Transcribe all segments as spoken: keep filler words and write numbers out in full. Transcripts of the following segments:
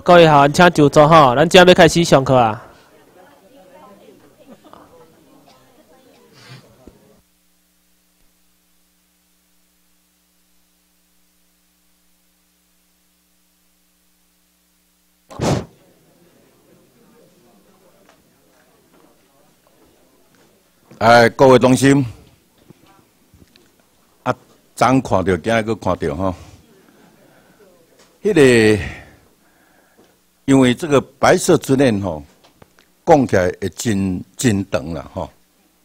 各位好，请就坐吼，咱今要开始上课啊。 哎，各位同心，啊，昨看到，今日搁看到吼，迄、那个，因为这个白色之恋吼，讲起来会真真长啦吼。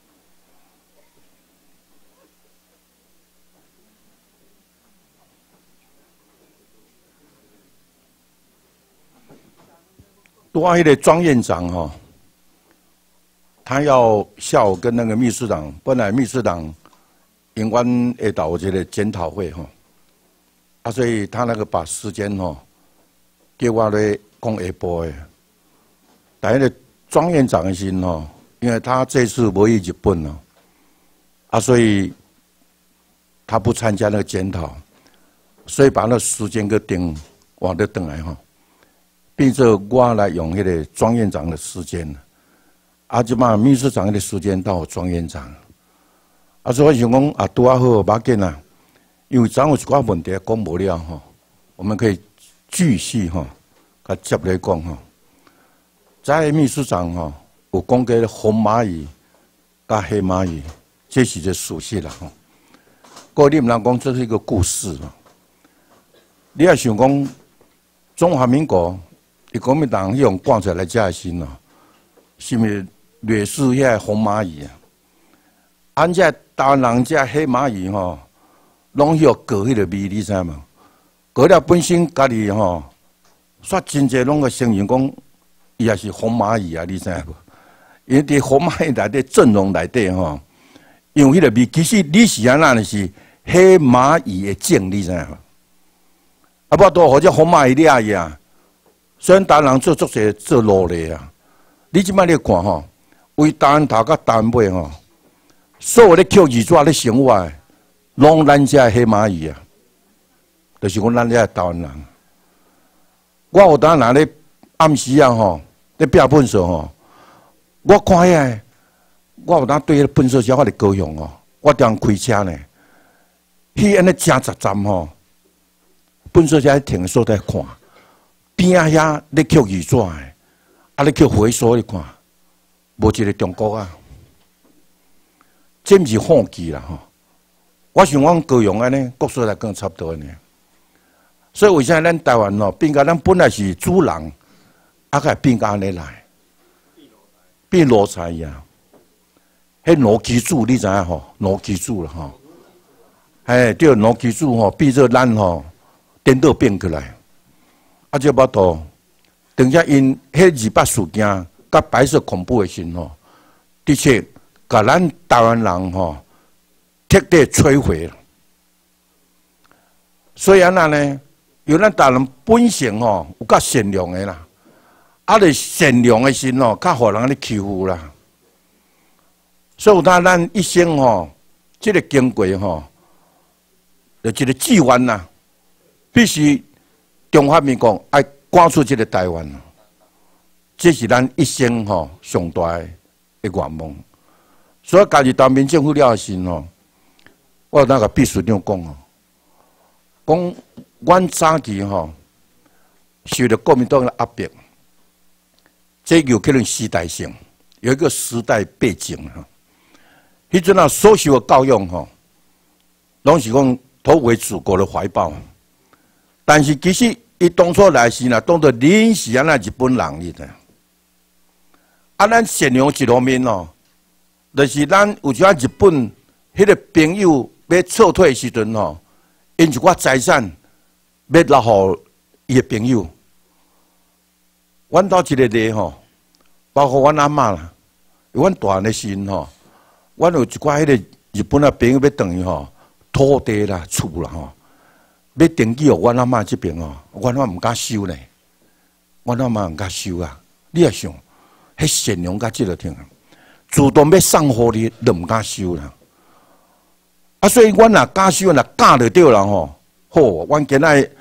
多迄个庄院长吼。他要下午跟那个秘书长，本来秘书长永远会到我这个检讨会哈，啊，所以他那个把时间哈，叫我来讲下晡的。但迄个庄院长的心哈，因为他这次无去日本了，啊，所以他不参加那个检讨，所以把那时间给定往的等来哈，变成我来用迄个庄院长的时间。啊，即马秘书长的时间到庄院长，啊，所以我想讲啊，拄啊好，无要紧啊，因为昨有一寡问题讲无了吼，我们可以继续吼，甲接来讲吼。在秘书长吼有讲过红蚂蚁、甲黑蚂蚁，这是个属性啦吼。各位你们人讲这是一个故事嘛？你要想讲中华民国，伊国民党用挂出来加薪咯，是毋是？劣势遐红蚂蚁啊，俺这台湾人这黑蚂蚁吼，拢要割迄个味，你知吗？割了本身家己吼，煞真济拢个承认讲，伊也是红蚂蚁啊，你知无？因为伫红蚂蚁内底阵容内底吼，用迄个味，其实你是安那是黑蚂蚁的种，你知无？啊，不多或者红蚂蚁掠去啊，虽然台湾人做足些做努力啊，你即摆你看吼。为台湾头甲台湾尾吼，所有咧捡二纸咧生活的，拢咱遮黑蚂蚁啊，就是讲咱遮台湾人。我有当人咧暗时啊吼，咧拼粪扫吼，我看遐，我有当对迄粪扫车我咧高兴哦，我当开车呢，去安尼正十站吼，粪扫车停所在看，边仔遐咧捡二纸的，啊咧捡回收咧看。无一个中国啊，这毋是放弃啦吼！我想讲高雄安尼，国所在更差不多呢。所以为啥咱台湾吼，变甲咱本来是主人，啊，个变甲安尼来，变奴才呀！迄奴基主你知影吼？奴基主啦吼，哎，对，奴基主吼，变做咱吼，颠倒变过来，啊，这巴肚，等下因迄二八事件。甲白色恐怖的时吼，的确，甲咱台湾人吼彻底摧毁了。所以安那呢，有咱台湾人本性吼有较善良的啦，啊，咧善良的心吼，较互人咧欺负啦。所以有当咱一生吼，即、这个经过吼，就一个志愿呐，必须中华民国爱赶出这个台湾。这是咱一生吼上大的愿望，所以家己当民政府了时吼，我那个秘书长讲哦，讲阮早期吼受到国民党的压迫，这有可能时代性，有一个时代背景哈。迄阵啊所受的教育吼，拢是讲投为祖国的怀抱，但是其实伊当初来时呢，当作恁是安那日本人哩的。啊，咱善良一方面哦，就是咱有时啊日本迄个朋友要撤退时阵吼，因一寡财产要留互伊个朋友。阮兜一个例吼，包括阮阿嬷啦，阮大汉的时吼，阮有一寡迄个日本的朋友要等于吼土地啦、厝啦吼，要登记互阮阿嬷这边吼，阮阿嬷毋敢收呢，阮阿嬷毋敢收啊，你也想？迄善良甲即个听啊，主动要送互你，都毋敢收啦。啊，所以阮若敢收，若教着对人吼，好，阮今仔迄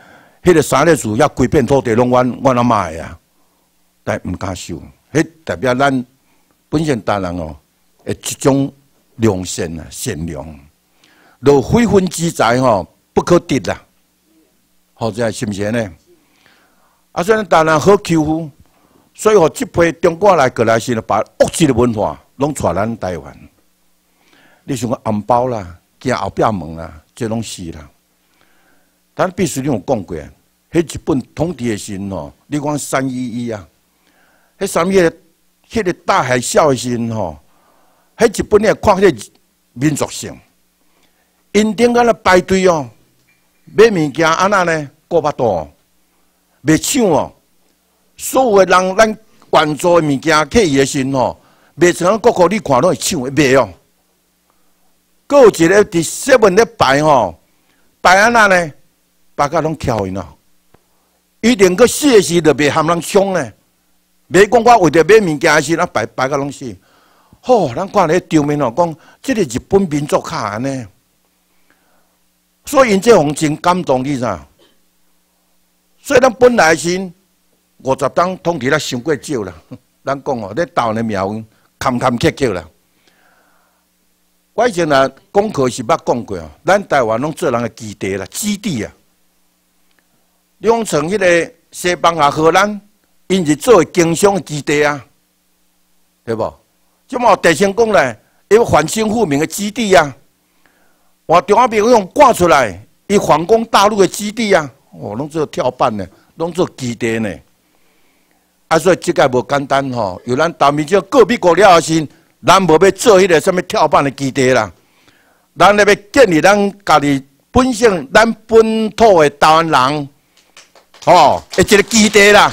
迄个三个字遐规片土地拢阮阮阿妈的啊，但毋敢收。迄代表咱本身大人哦，诶，一种良善啊，善良，若非分之财吼，不可得啦。好在是毋是呢？啊，所以大人好欺负，所以吼，即批中国来过来时，把恶质的文化拢传咱台湾。你想讲红包啦，行后壁门啦，这拢是啦。但必须你有讲过，迄日本统治的时吼，你讲三一一啊，迄三一，迄个大海啸的时吼，迄日本你看迄个民族性，因顶个咧排队哦。买物件安那呢？过巴肚，卖抢哦！所有的人，咱援助的物件，客伊的时吼，卖成个个你看拢会抢会卖哦。搁有一个伫西门咧摆吼，摆安那呢？摆甲拢翘因哦。伊连个死的时，就袂含人抢呢。袂讲我为着买物件的时，啊摆摆甲拢死。吼，咱看咧场面哦，讲即个日本民族卡安尼。所以因这方真感动，你知？所以咱本来是五十档统治，咱伤过少啦。咱讲哦，咧岛的苗坎坎坷坷啦。我以前啊，功课是捌讲过哦，咱台湾拢做人的基地啦，基地啊。你讲从迄个西班牙、荷兰，因是做经商的基地啊，对无？即么地成功咧，伊反清复明的基地啊。我中华民国用挂出来，伊反攻大陆的基地啊，哦，拢做跳板呢，拢做基地呢。啊，所以这个无简单吼，有咱台面就个别国了后时，咱无要做迄个什么跳板的基地啦，咱咧要建立咱家己本性，咱本土的台湾人，吼，的一个基地啦。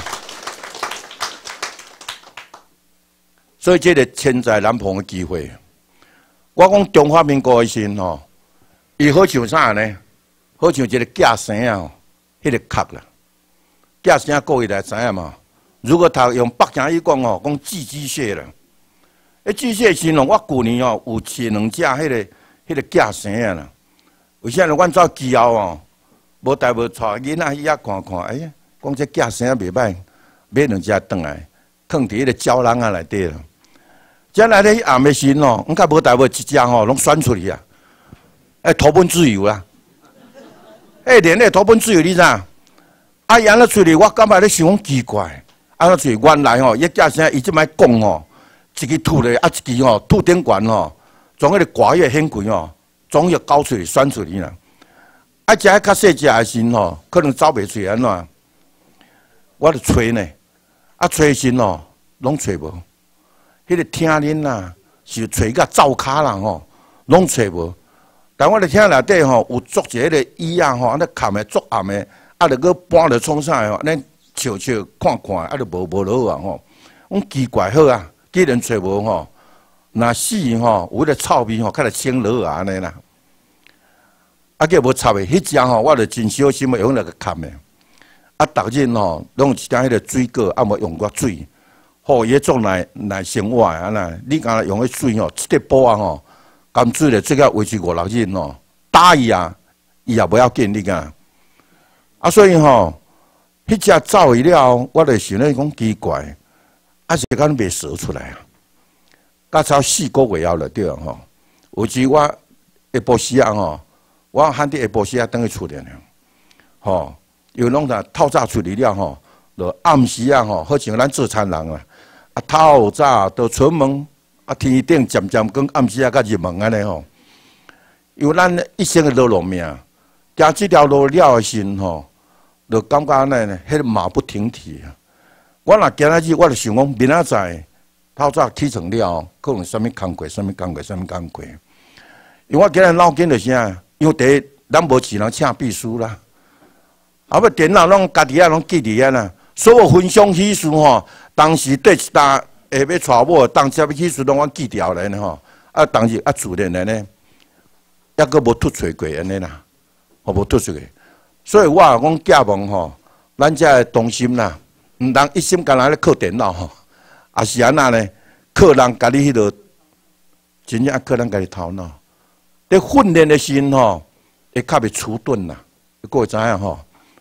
所以这个千载难逢的机会，我讲中华民国的时吼。伊好像啥呢？好像一个架绳啊，迄个壳啦。架绳各位来知影嘛？如果他用北京语讲哦，讲寄居蟹啦。迄寄居蟹时咯，我旧年哦有饲两只迄个迄个架绳啊啦。为啥呢？阮走机后哦，无带无带囡仔去遐看看，哎呀，讲这架绳袂歹，买两只转来，放伫迄个胶囊啊内底啦。将来咧暗的时哦，阮较无带无一只吼，拢选出去啊。哎，投奔自由啦！哎，连咧投奔自由，你知？啊，伊安尼出去，我感觉咧想讲奇怪。安尼出去，原来吼，伊架声伊即摆讲吼，一支吐咧，啊一支吼吐顶管吼，从迄个寡叶掀开吼，总要搞出去、选出去啦。啊，食较细只的时吼，可能走袂出去安怎？我著找呢，啊找时吼，拢找无。迄个听恁啦，是找个灶骹啦吼，拢找无。但我咧听内底吼有做一个椅啊吼，安尼盖诶足暗诶，啊，著搁搬着创啥吼，咱笑笑看看，啊，著无无落啊吼。我奇怪好啊，既然找无吼，若死吼有迄个臭味吼，较来清落啊安尼啦。啊，计无插诶，迄只吼我著真小心诶用那个盖诶。啊，逐日吼拢有一点迄个水果，啊，无用过水，吼伊做来来生活啊那，你敢若用迄水吼，一滴煲啊吼。甘水咧，最个维持五六日哦，打伊啊，伊也不要紧，你讲。啊，所以吼，迄只走去了，我就想咧讲奇怪，啊是敢袂蛇出来啊？到超四个月后了对啊吼，有时我下晡时啊吼，我喊伫下晡时啊等去出来了，吼，又拢在透早出去了吼，就暗时啊吼，好像咱做餐人啊，啊透早都出门。啊，天顶渐渐光，暗时啊，甲入门安尼吼。因为咱一生的路路命，行这条路了的时吼，就感觉安尼呢，迄个马不停蹄啊。我若今仔日，我就想讲，明仔载透早起床了，可能啥物工课，啥物工课，啥物工课。因为我今日脑筋就是啥，因为第一，咱无钱人请秘书啦，啊，要电脑拢家己啊，拢记伫遐啦。所有分享喜事吼，当时对一搭。下要带某，当时要去事拢我记条来呢吼，啊，当时啊自然来呢，抑阁无突出过安尼啦，我无突出过，所以我讲寄望吼，咱遮个中心啦，毋通一心干那咧靠电脑吼，也是安那呢，靠人家己迄落，真正靠人家己头脑，咧训练的时吼，会较袂迟钝啦，各位知影吼，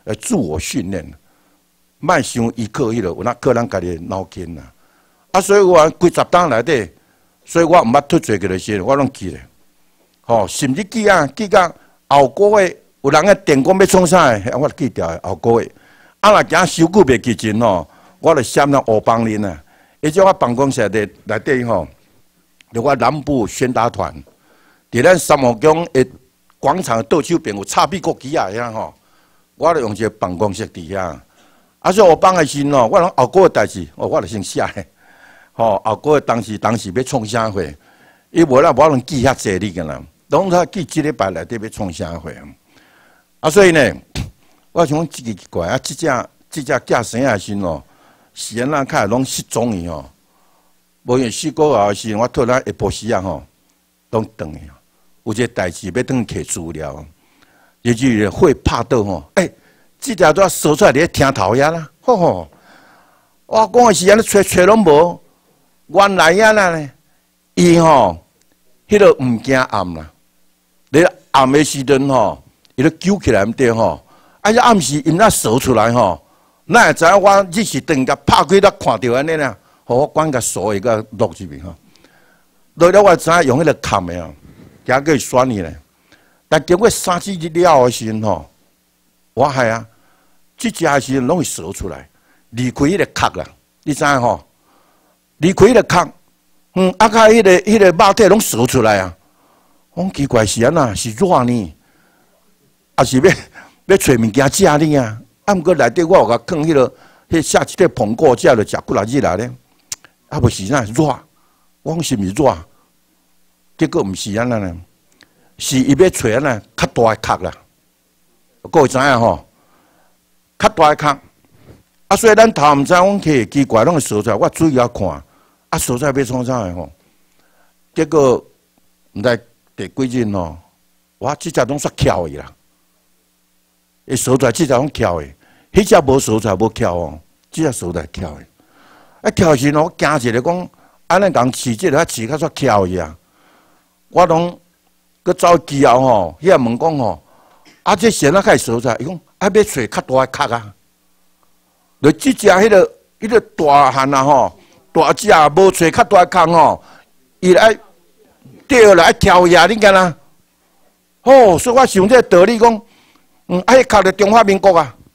呃自我训练，莫想依靠迄个有那靠咱家己脑筋啦。啊，所以我几十档内底，所以我毋捌脱罪个时，我拢记咧。吼、哦，甚至记啊，记到后个月有人个电工要创啥个，我记掉后个月。啊，若惊收据袂记真吼，我就闪了乌帮恁啊。而且我办公室内内底吼，就我南部宣达团，伫咱三毛宫诶广场倒手边有插美国旗啊遐吼，我就用一个办公室伫遐。啊，所以乌帮诶时吼，我拢后个月代志，哦，我就先写咧。吼、哦，后个月当时当时要创啥会，伊无啦，无能记遐济哩个啦。拢他记即礼拜内底要创啥会啊？所以呢，我想讲奇怪啊，即只即只寄生啊时哦，是安怎较拢失踪去吼。无用四个后时，我突然下晡时啊吼，拢转去。有一个代志要转去摕资料，也就是会拍到吼，哎、欸，即条都要搜出来伫听头遐啦，吼吼。我讲的是安尼找找拢无，原来啊呢，伊吼，迄个毋惊暗啦。你暗的时阵吼，伊咧揪起来毋对吼，啊！伊暗时因那搜出来吼，那会知影我只是等甲拍开，才看到安尼啦。互我管甲锁一个录入去吼，落了我知影用迄个砍的哦，行过选去咧。但经过三四日了的时阵吼，我系啊，即只的时阵拢会搜出来，离开迄个壳啦，你知影吼？离开迄个壳，嗯，啊，甲迄个迄个肉体拢搜出来啊。我奇怪是安那？是热呢？还是要要找物件食呢啊？啊，毋过内底我有甲放迄个迄下一块苹果，食了食几来日来咧。啊，无是啥热？我讲是毋是热？结果毋是安那呢？是伊要找安那较大诶壳啦。各位知影吼？较大诶壳。啊，所以咱头毋知阮去奇怪，拢会搜出来。我注意啊看，啊，搜出来要创啥诶吼？结果毋知。第几日哦，我即只拢煞巧伊啦，伊搜出来即只拢巧诶，迄只无搜出来无巧哦，即只搜出来巧诶。啊巧时我惊一个讲，安尼讲饲即个较饲较煞巧伊啊。我拢佮走记后吼，遐问讲吼，啊这先啊开搜出来，伊讲啊要找较大诶壳啊。就即只迄个迄个大汉啊吼，大只无找较大诶壳吼，伊来。对啦，爱挑呀，你敢啦？哦，所以我想这个道理讲，嗯，爱靠着中华民国啊。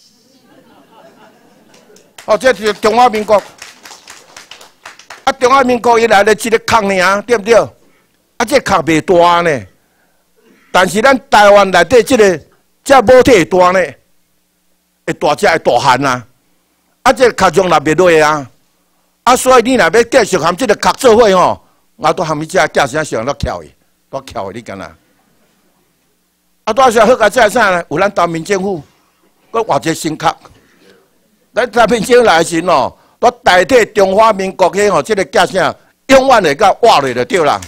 哦，这是中华民国。啊，中华民国伊来了一个壳尔，对不对？啊，这壳袂大呢，但是咱台湾内底这个这母体会大呢，会大只会大汉啊。啊，这壳容纳袂落啊。啊，所以你若要继续含这个壳做伙吼。我都含伊只架生上都巧伊，都巧伊，你敢若？啊，多少好个在啥呢？有咱台民政府，佮换一个新壳。咱台民政府来时哦，都代替中华民国迄吼，即个架生永远会甲挖落就对啦。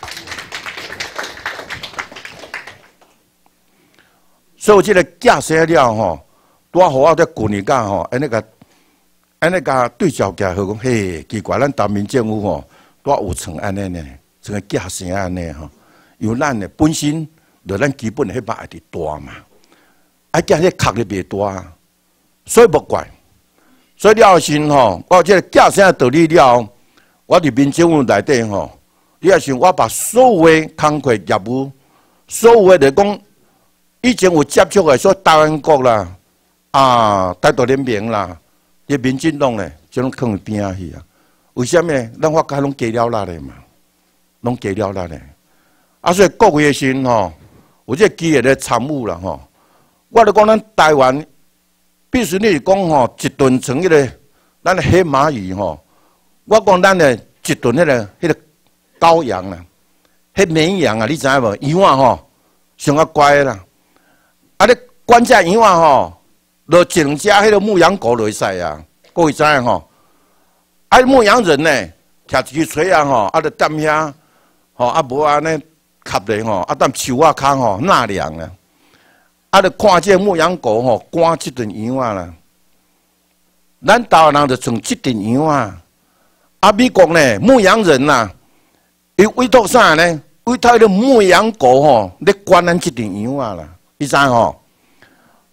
所以即个架生了吼，多好我在旧年间吼，安尼个安尼个对照起来，好讲嘿，奇怪，咱台民政府吼。多有成安尼呢，成个架生安尼吼，因为咱呢本身就咱基本迄把会伫大嘛，啊加迄壳咧袂大，所以无怪。所以了先吼，我即个架生道理了，我伫民政府内底吼，你也想我把所有诶工课业务，所有诶就讲以前有接触诶，说台湾国啦，啊台独联盟啦，啲民进党咧，就拢放边仔去啊。为什么呢？咱法家拢加了力咧嘛，拢加了力咧。啊，所以各位时吼，有这机会咧参与啦吼。我咧讲咱台湾，必须你讲吼，一吨成迄个咱的黑马鱼吼。我讲咱的一吨迄个迄个羔羊啦，迄绵羊啊，你知影无？羊啊吼，上较乖啦。啊，你管只羊啊吼，落一两只迄个牧羊狗落去使啊，各位知影吼？啊，牧羊人呢，徛一支锤啊吼，啊，就踮遐，吼，啊无安尼吸咧吼，啊踮树仔骹吼纳凉啊，啊，就看这牧羊狗吼赶即顿羊啊啦。咱台湾人就从即顿羊啊，啊美国呢牧羊人呐，伊委托啥呢？委托迄个牧羊狗吼，咧管咱即顿羊啊啦，你知吼？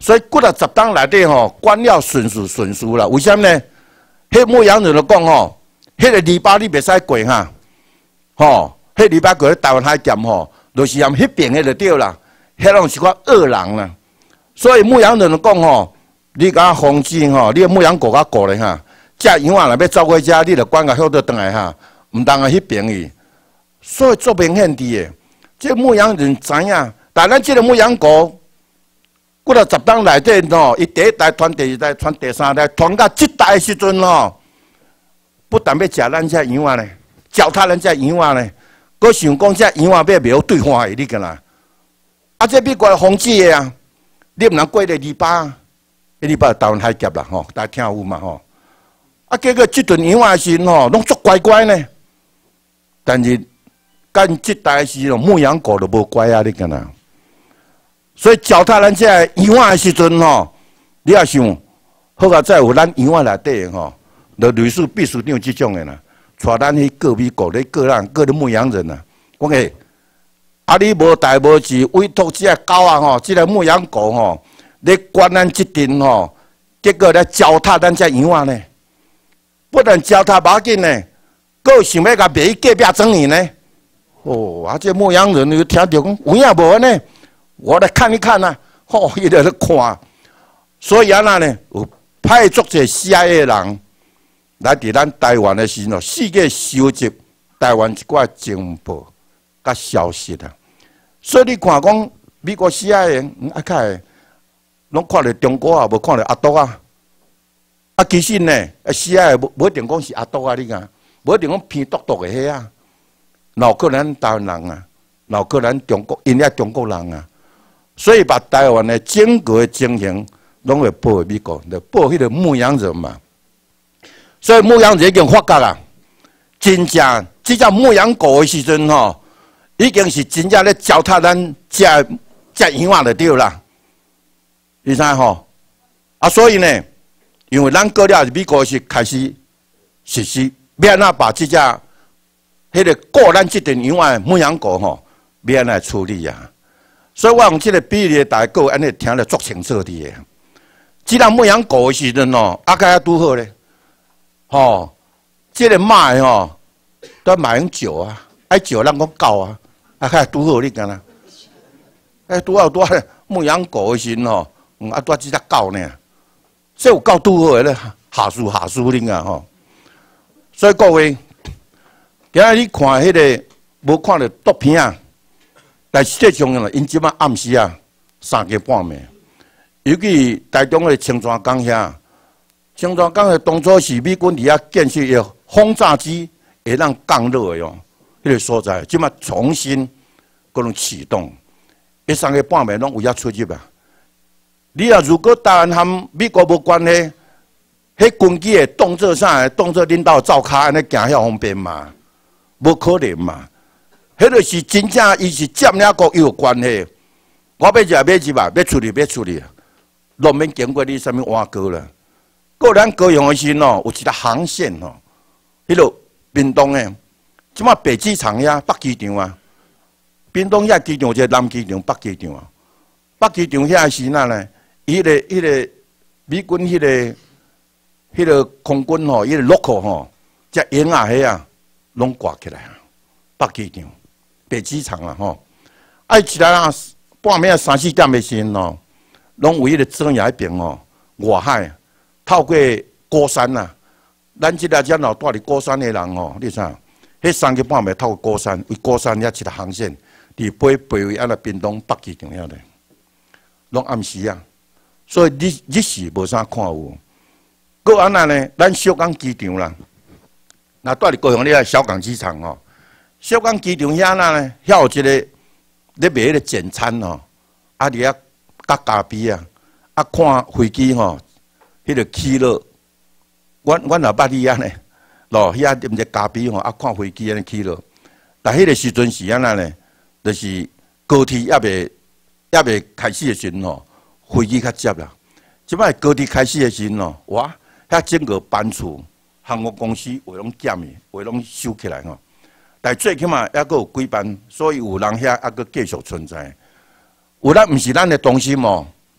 所以过了十档内底吼，管了顺序顺序啦。为什么呢？迄牧羊人就讲吼，迄个篱笆你袂使过哈，吼，迄篱笆过咧台湾海峡吼，就是踮迄边个就对啦。迄拢是个恶人啦。所以牧羊人就讲吼，你甲防止吼，你牧羊狗甲顾咧哈，只羊仔若要走过遮，你着管甲晓得转来哈，毋当啊迄边去。所以做明显伫诶，这牧羊人知影，但咱即个牧羊狗。过了十档内底吼，伊第一代传、第二代传、第三代传到即代时阵吼，不但要食咱遮羊仔咧，脚踏咱遮羊仔咧，佮想讲遮羊仔要袂好对方的，你干啦？啊，这美国的防止的啊，你毋通过个篱笆，迄篱笆台湾海峡啦吼，大家听有嘛吼？啊，结果即阵羊仔时吼，拢足乖乖呢，但是干即代时吼，牧羊狗都无乖啊，你干啦？所以脚踏咱这羊仔的时阵吼，你也想，好啊，再有咱羊仔内底吼，就类似秘书长即种的啦，带咱去各美国咧，各人各咧牧羊人啊，讲诶，啊你无代无志，委托即个狗啊吼，即个牧羊狗吼，咧管咱即阵吼，结果咧脚踏咱这羊仔呢，不但脚踏无要紧呢，佫想要甲卖去隔壁庄园呢，哦，啊这牧羊人就听着讲有影无呢？我来看一看呐、啊，吼，伊在咧看，所以安那呢，有派出者 C I A 人来伫咱台湾的时候，四界收集台湾一寡情报甲消息啊。所以你看讲美国 C I A 啊，开拢看到中国啊，无看到阿斗啊。啊，其实呢 ，C I A 无无一定讲是阿斗啊，你讲，无一定讲偏独独的迄啊，脑壳咱台湾人啊，脑壳咱中国，因遐中国人啊。所以把台湾的整个的情形拢会报给美国，就报迄个牧羊人嘛。所以牧羊人已经发觉啦，真正即只牧羊狗的时阵吼，已经是真正咧糟蹋咱只只羊仔就对啦。你知吼？啊，所以呢，因为咱过了美国是开始实施，要安怎把即只迄个过咱即阵羊仔牧羊狗吼，要安怎处理啊？所以我用这个比喻，大家安尼听得足清楚的。既然牧羊狗的时阵哦，阿该拄好咧，吼，这个马吼，都买用酒啊，爱酒咱讲狗啊，阿该拄好你干啦？哎，拄好拄好牧羊狗的时吼，嗯，啊拄只只狗呢，这有够拄好咧，下树下树恁啊吼。所以各位，今日你看迄个无看到毒片啊？但实际上呢，因即摆暗时啊，三更半暝，尤其台中的青山港遐，青山港的当初是美军伫遐建设的轰炸机会让降落的哟，迄个所在，即摆重新搁拢启动，迄三更半暝拢有遐出入啊。你啊，如果台湾和美国无关系，迄军机的动作啥，动作领导照卡安尼行遐方便嘛？无可能嘛？迄个是真正，伊是占领国有关系。我要食要入吧，要出去要出去，拢免经过你什么挖沟啦。个咱高雄的时哦，有一个航线哦，迄落屏东诶，即马北机场呀、北机场啊，屏东遐机场有一个南机场、北机场啊。北机场遐时那呢，伊个迄个美军迄个迄个空军吼，迄个 local 吼，只鹰啊迄啊，拢挂起来啊，北机场。北机场啊，吼！爱起来啊，半暝啊三四点的时阵哦，拢有迄个遮阳迄边哦，外海透过高山呐、啊，咱即个遮老住伫高山的人哦，你啥？迄三更半暝透过高山，为高山遐一个航线，伫飞飞为安那屏东北机场遐咧，拢暗时啊，所以日日时无啥看有。搁安那呢？咱小港机场啦，那住伫高雄咧小港机场哦。小港机场遐那呢，遐有一个咧卖迄个简餐哦，啊伫遐甲咖啡啊，啊看飞机吼，迄个起落，阮阮也捌去遐呢，咯遐啉者咖啡吼，啊看飞机安尼起落，但迄个时阵是安那呢，就是高铁还未还未开始的时阵吼，飞机较接啦。即摆高铁开始的时阵吼，哇，遐整个班次航空公司话拢减去，话拢收起来吼。但最起码还阁有几班，所以有人遐还阁继续存在。有咱毋是咱的中心哦，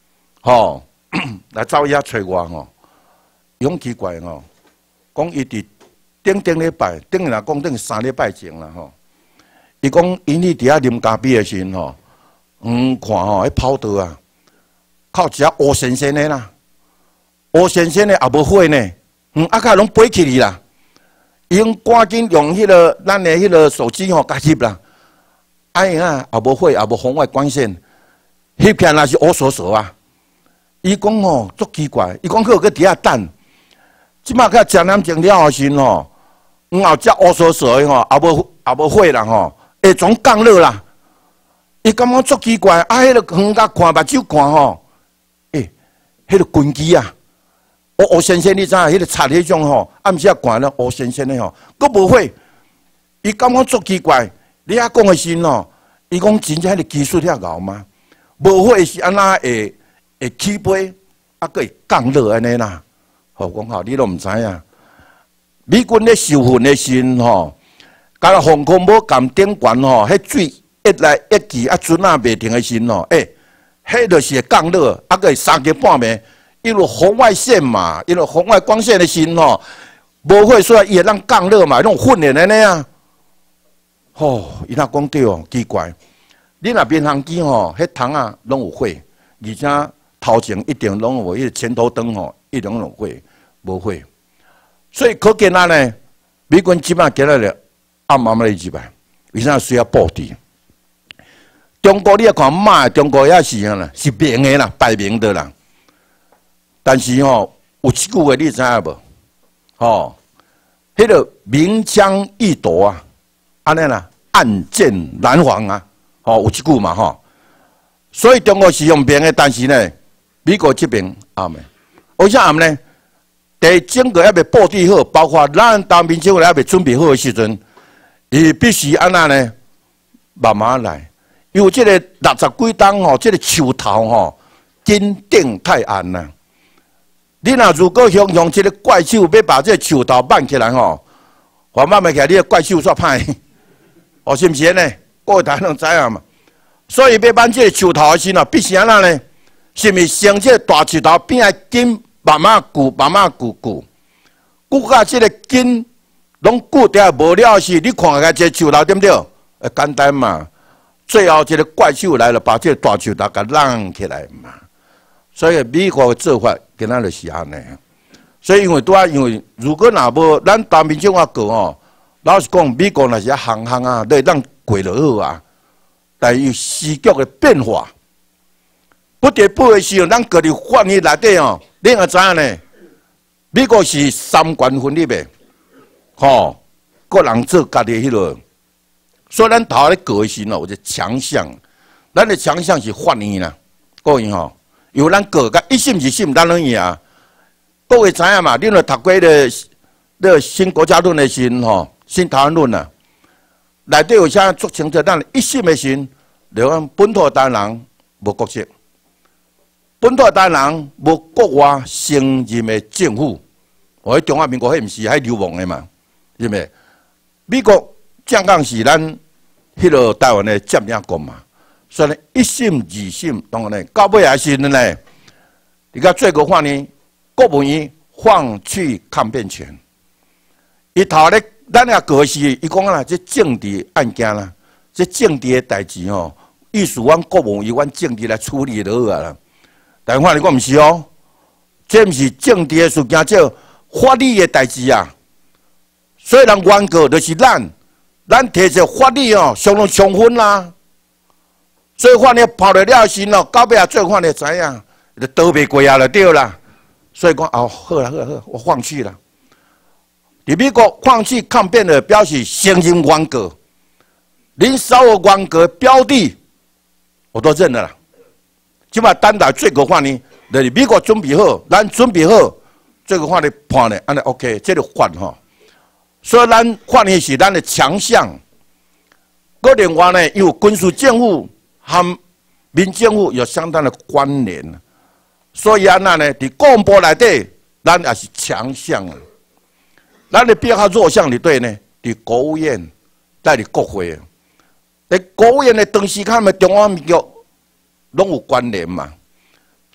吼、哦、来走遐找我吼，勇奇怪吼，讲伊伫顶顶礼拜，顶若讲顶三礼拜前啦吼，伊讲因伊伫遐啉咖啡的时吼，嗯，看吼，迄跑道啊，靠一只乌先生的啦，乌先生的也无火呢，嗯，啊卡拢飞起去啦，伊用赶紧用迄、那个咱的迄个手机吼，甲翕啦，哎呀，也无火，也无红外光线，翕起来那是乌索索啊。伊讲吼，足奇怪，伊讲佢有个底下等，即马佢食两钟了后时吼，然后只乌索索的吼，也无也无火啦吼，会从降落啦。伊感觉足奇怪，啊，迄个远甲看目睭看吼，诶，迄个军机啊，乌乌先生你知影，迄个擦迄种吼，暗时啊看了乌先生的吼，佫无火。伊感觉足奇怪，你遐讲的时吼，伊讲真正迄个技术遐牛吗？无火是安那会？会起飞，啊，佫会降落安尼啦。吼，讲吼，你都毋知影。美军咧受训的时吼，甲防空母舰顶悬吼，迄水一来一去啊，船啊袂停的时吼，诶、欸，迄就是会降落，啊，佫会三更半暝，因为红外线嘛，因为红外光线的时吼，无会说伊会当降落嘛，迄种训练安尼啊。吼，伊若讲对哦，奇怪，你若民航机吼，迄窗啊拢有火，而且。头前一定拢有，迄个前头灯吼，一定有火，无火。所以可见啊呢，美军即摆今仔日暗暗咧入来，为啥需要布置？中国你要看骂，中国也是啊啦，是明的啦，摆明的啦。但是吼，有一句话你知影无？吼，迄个明枪易躲啊，安尼啦，暗箭难防啊。吼，有一句嘛吼。所以中国是用明的，但是呢。美国这边暗的，为啥暗呢？第整个还未布置好，包括咱当兵政府还未准备好的时阵，伊必须安那呢？慢慢来，因为这个六十几栋吼，这个树头吼，紧顶太暗啦。你若如果想用这个怪手要把这个树头挽起来吼，我慢慢起来，你个怪手煞歹，哦，是毋是呢？各位大家拢知影嘛。所以要挽这个树头的时候，必须安那呢？是毋是先这大树头边仔根慢慢锯，慢慢锯锯，锯到这个根拢锯掉无了时，你看下这树头对不对？呃，简单嘛。最后这个怪兽来了，把这个大树头给晾起来嘛。所以美国的做法跟咱就是安尼。所以因为拄啊，因为如果若无咱当民众啊过哦，老实讲，美国若是行行啊，都会当过落好啊。但有时局的变化。不得不的时候，咱各地法律内底哦，你也知影呢？美国是三权分立的，吼，个人做家己迄落。所以咱头咧过的时候，有一个强项，咱的强项是法律啦，各位吼，有咱过甲一心一心，咱拢赢。各位知影嘛？你若读过的那新国家论的时吼，新台湾论啊，内底有啥足清楚？咱一心的时，就讲本土台湾人无国籍。本土台湾人无国外承认的政府，我喺中华民国迄毋是喺流亡的嘛，是咪？美国正港是咱迄个台湾的占领国嘛，所以呢一心二心，当然呢，到尾也是呢，你看最高法院国务院放弃抗辩权，伊头咧咱也过是，伊讲啦，这政治案件啦，这政治的代志吼，意思阮国务院、阮政治来处理就好啊啦。但法律我毋是哦，这毋是政治的事件，这法律的代志啊。所以人原告就是咱，咱摕着法律哦，相当充分啦。所以法律跑了了时哦，到尾啊，做法律知影，就倒袂过啊，就对啦。所以讲哦，好啦好啦好，我放弃了。伫美国放弃抗辩的表示承认原告，恁所有原告标的我都认了啦。即摆等待最高法院，就是美国准备好，咱准备好，最高法院判咧，安尼 OK， 这个法吼。所以咱法院是咱的强项。个另外呢，有军事政府和民政府有相当的关联，所以安那呢，伫公部内底，咱也是强项啊。咱的比较弱项里对呢，伫国务院，在伫国会，在国务院的长时间的中华民国。拢有关联嘛？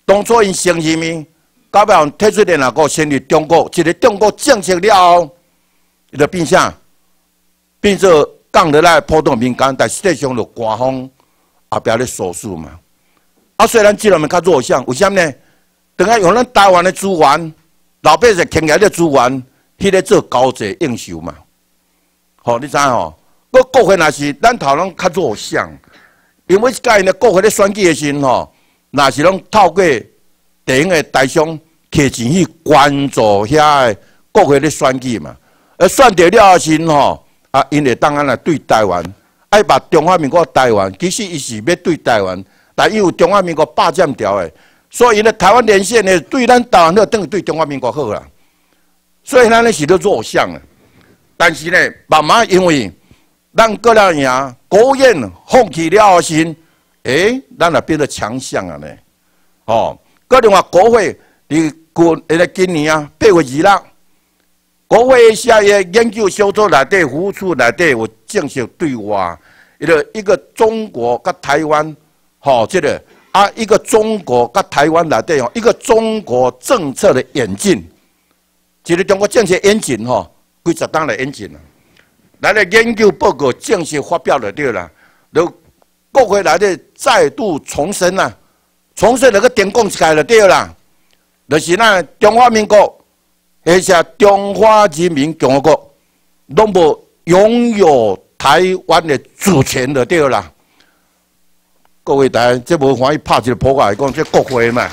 当初因承认咪，到尾用提出联合国成立中国，一个中国政策了后，伊就变啥？变做讲落来普通民间，但实际上就官方后壁咧说事嘛。啊，虽然这两面较弱项，为什么呢？等下用咱台湾的资源，老百姓欠来的资源，迄个做交际应酬嘛。吼、哦，你知吼？我国会若是咱头拢较弱项，因为甲因的国会咧选举的时吼，若是拢透过电影的台商摕钱去关注遐个国会咧选举嘛。而选着了后时吼。啊，因会当安来对台湾，爱把中华民国台湾，其实伊是要对台湾，但因为中华民国霸占掉诶，所以因咧台湾连线呢，对咱台湾好，等于对中华民国好啦。所以咱咧是咧弱项啊。但是呢，慢慢因为咱过了赢，国务院放弃了后时，诶、欸，咱也变得强项啊呢。哦，个另外国会，伫过迄个今年啊，八月二日。国会下业研究小组内底，服务处内底有正式对话，一个一个中国甲台湾，吼、哦，这个啊，一个中国甲台湾内底吼，一个中国政策的演进，一个中国政策演进吼，几十档来演进啦。咱的研究报告正式发表了对啦，就国会内底再度重申啦，重申那个电讲起来了对啦，就是咱中华民国。而且中华人民共和国拢无拥有台湾的主权就对啦。各位大家，这无欢喜拍一个扑克来讲，这国会嘛。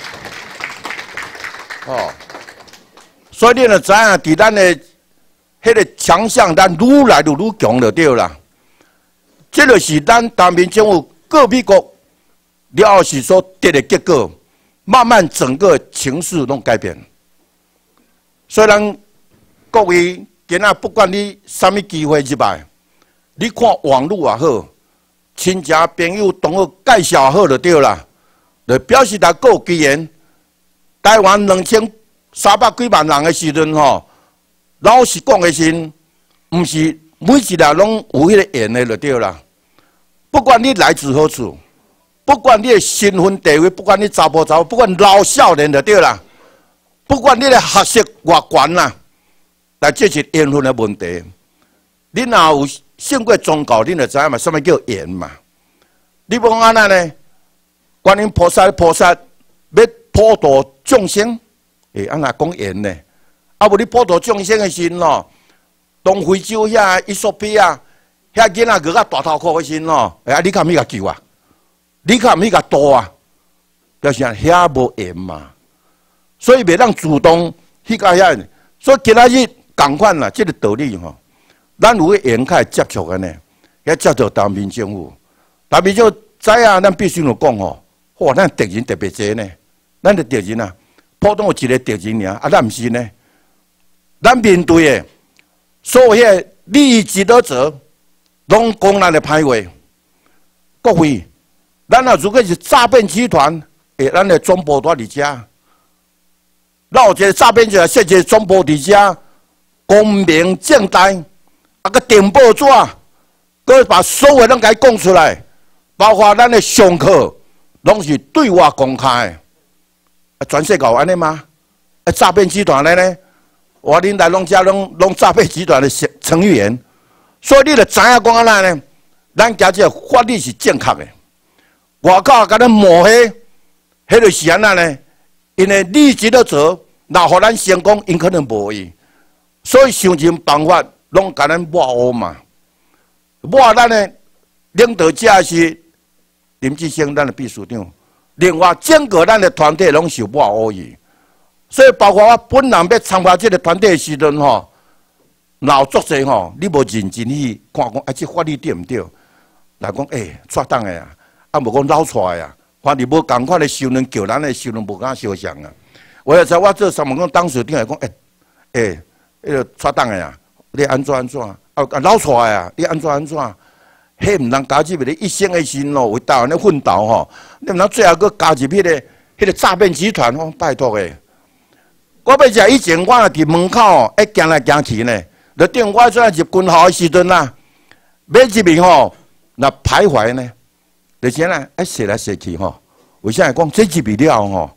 哦，所以你就知影，伫咱的迄个强项，咱愈来愈愈强就对啦。这就是咱台湾政府各美国了后是所得的结果，慢慢整个情势拢改变。虽然各位今仔不管你什么机会入来，你看网络也好，亲戚朋友同学介绍好就对啦，就表示他有机缘。台湾两千三百几万人的时阵吼，老实讲的时，唔是每一个拢有迄个缘的就对啦。不管你来自何处，不管你的身份地位，不管你查甫查某，不管老少年就对啦。不管你的学识偌悬啦，但这是缘分的问题。你若有信过宗教，你就知影嘛，什么叫缘嘛？你不讲安那呢？观音菩萨，菩萨要普度众生，诶，安那讲缘呢？啊，无你普度众生的时咯，东非洲遐伊索比亚，遐囡仔个个大头壳的时咯，哎，你看咪个救啊？你看咪个渡啊？表示遐无缘嘛。所以袂当主动去甲遐，所以今仔日共款啦，即个道理吼，咱有个缘开接触个呢，要接触台湾政府，台湾政府知影，咱必须要讲吼，哇，咱敌人特别多呢，咱的敌人啊，普通有一个敌人尔，啊，咱毋是呢，咱面对的所有迄利益既得者，拢讲咱的歹话，各位，咱啊如果是诈骗集团，诶，咱的总部在伫遮。那有一个诈骗者设一个总部伫遮，光明正大，啊个电报纸，佮把所有拢甲伊讲出来，包括咱的上课，拢是对外公开。啊，全世界有安尼吗？啊，诈骗集团的呢？我恁来拢遮拢拢诈骗集团的成员，所以你就知影讲安那呢？咱家这法律是正确的，外口甲咱抹黑，迄就是安那呢？因为利益得者，若互咱成功，因可能无意，所以想尽办法，拢甲咱抹黑嘛。抹咱的领导者是林志升，咱的秘书长。另外，整个咱的团队拢是抹黑伊。所以，包括我本人要参加这个团队的时阵吼，老作者吼，你无认真去看讲，啊，这法律对毋对？来讲，诶，错当的啊，啊，无讲捞出来啊。反正无共款的收人叫咱的收人无敢相像啊！我也知我做三门讲当时顶来讲，诶、欸、诶，迄、欸、个错当的啊，你安怎安怎？啊啊捞出来啊，你安怎安怎？迄毋通加入你一生的心咯，为台湾的奋斗吼，你毋通最后佫加入迄、那个迄、那个诈骗集团吼，拜托诶！我要食以前我伫门口哦，一行来行去呢，就等我做入军校的时阵啦，要入去吼，那徘徊呢。而且呢，一踅来踅去吼，为啥讲这入去了吼？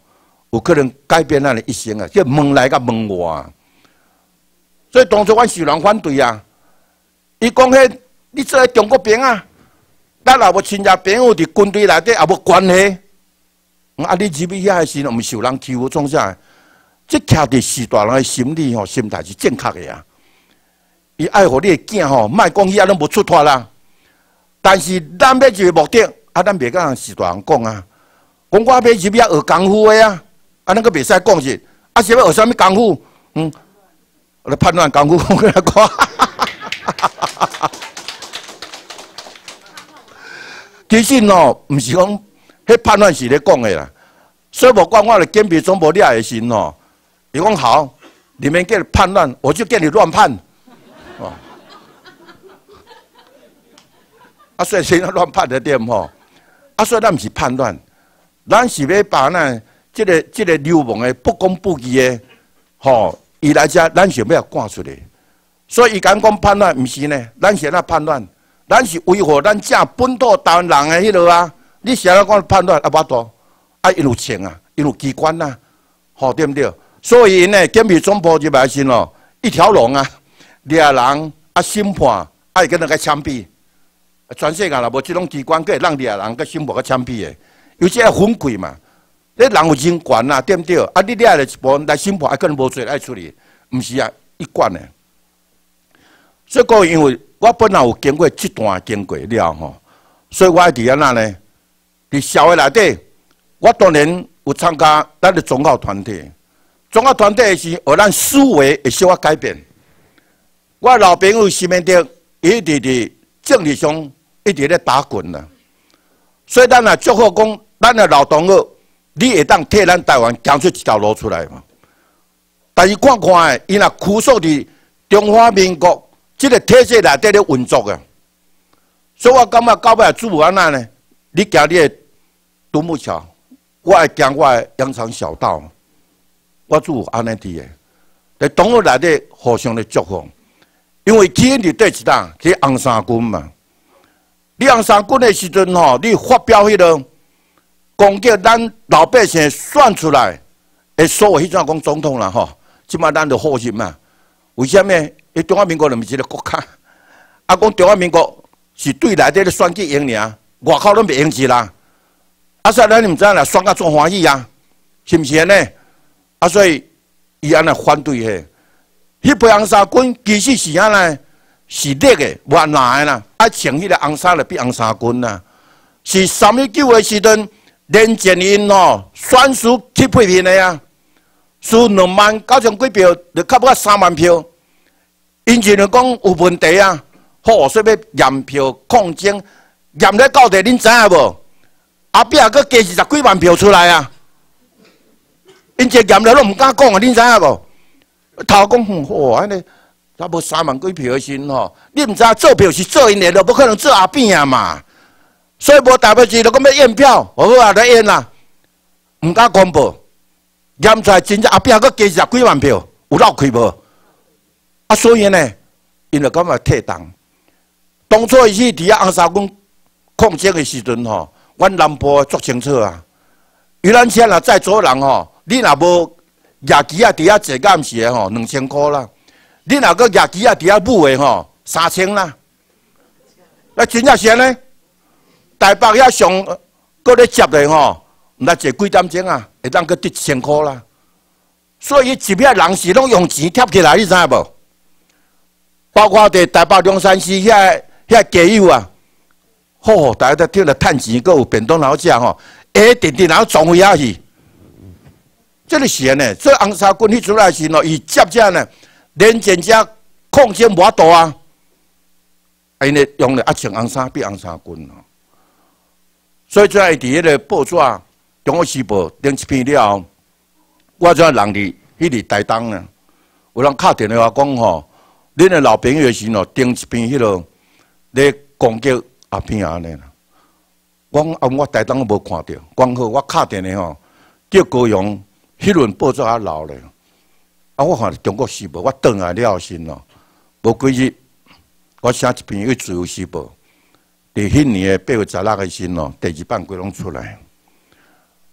有可能改变咱的一生啊！叫门内甲门外，所以当初阮受人反对啊。伊讲迄，你做中国兵啊，咱也无亲戚朋友伫军队内底也无关系。啊，你入去遐时阵，毋受人欺负，创啥？即徛伫士大人的心理吼，心态是正确的啊。伊爱互你的囝吼，莫讲遐拢无出脱啦。但是咱要入的目的，啊，咱袂甲士大人讲啊。讲我要入去学功夫的啊，啊，咱个袂使讲是，啊，是要学啥物功夫？嗯，我来判断功夫，我来讲。其实喏，毋是讲，迄判断是咧讲的啦。所以无管我咧检比总部了的时喏，伊讲好，你们给判断，我就给你乱判。哦，啊，所以现在乱判的点吼，啊，所以咱毋是判断，咱是要把咱即个即个流氓的不公不义的，吼，伊来遮，咱想要赶出来。所以伊敢讲判断，毋是呢，咱是那判断。咱是维护咱正本土台湾人的迄落啊！你想要讲判断啊，无多啊，一路清啊，一路机关啊，吼对不对？所以因呢，检比总部入来时咯，一条龙啊，掠人啊，审判啊，伊跟那个枪毙，全世界啦无即种机关，佮会让掠人佮审判佮枪毙的，尤其系分贵嘛，你人有人权啊，对不对？啊，你掠了一部来审判，啊，可能无罪爱处理，毋是啊，一贯的。所以讲，因为我本来有经过这段经过了吼，所以我伫安那呢？伫社会内底，我当然有参加咱的宗教团体。宗教团体是互咱思维会小可改变。我老朋友西面顶一直伫政治上一直咧打滚啦。所以咱也祝福讲，咱的老同学，你会当替咱台湾行出一条路出来嘛？但是看看诶，伊若拘束伫中华民国。这个体制内底咧运作啊，所以我感觉到尾主母安那呢？你行你的独木桥，我会行我的羊肠小道。我主安尼伫的，在同学内底互相的祝福。因为起因伫对一档去红衫军嘛，你红衫军的时阵吼，你发表迄个攻击咱老百姓选出来的所有迄种讲总统啦吼，即摆咱就好心嘛。为什么？伊中华民国就毋是一个国家，啊，讲中华民国是对内底咧选举赢尔，外口拢袂赢去啦。啊，所以咱毋知啦，选甲做欢喜啊，是毋是安尼？啊，所以伊安尼反对嘿。迄批红衫军其实是安尼，是劣的，原来啦，爱穿迄个红衫就变红衫军啦。是三一九的时阵，连前因吼选输去配面的啊，输两万九千几票，就差不多三万票。因就讲有问题啊，好，所以要验票抗争，验咧到底恁知影无？后壁佫加二十几万票出来啊！因这验了拢毋敢讲啊，恁知影无？头讲哼，好安尼，差无三万几票的时吼，你毋知影做票是做因的，就无可能做后边啊嘛。所以无代表是就讲要验票，好啊，来验啦，毋敢公布，验出来真正后壁佫加二十几万票，有闹开无？啊，所以呢，因就感觉退党。当初伊去伫遐红衫军抗争的时阵吼，阮南部足清楚啊。游览车若载做人吼，你若无野鸡啊，伫遐坐敢是的吼，两千箍啦。你若个野鸡啊，伫遐舞的吼，三千啦。那真正是安尼。台北遐上搁咧接的吼，毋知坐几点钟啊，会当搁得一千箍啦。所以一遐人是拢用钱贴起来，你知影无？包括伫台北龙山寺遐遐街友啊，吼，大家都听了趁钱，搁有便当好食吼，下直直然后撞回遐去，这个是安尼。这红衫军迄出来时咯，伊接遮呢，连前遮抗争无法度啊，因呢用了啊穿红衫变红衫军咯。所以在伫迄个报纸《中国时报》顶一篇了后，我跩人伫迄个台东呢，有人敲电话讲吼。恁的老朋友时喏，顶一篇迄落咧攻击阿片安尼啦。我讲啊，我台东无看到，讲好我敲电话吼，叫高雄迄轮报纸较老咧。啊，我看中国时报，我转来了先咯，无几日，我写一篇去自由时报，伫迄年的八月十六个时喏，第二版规拢出来。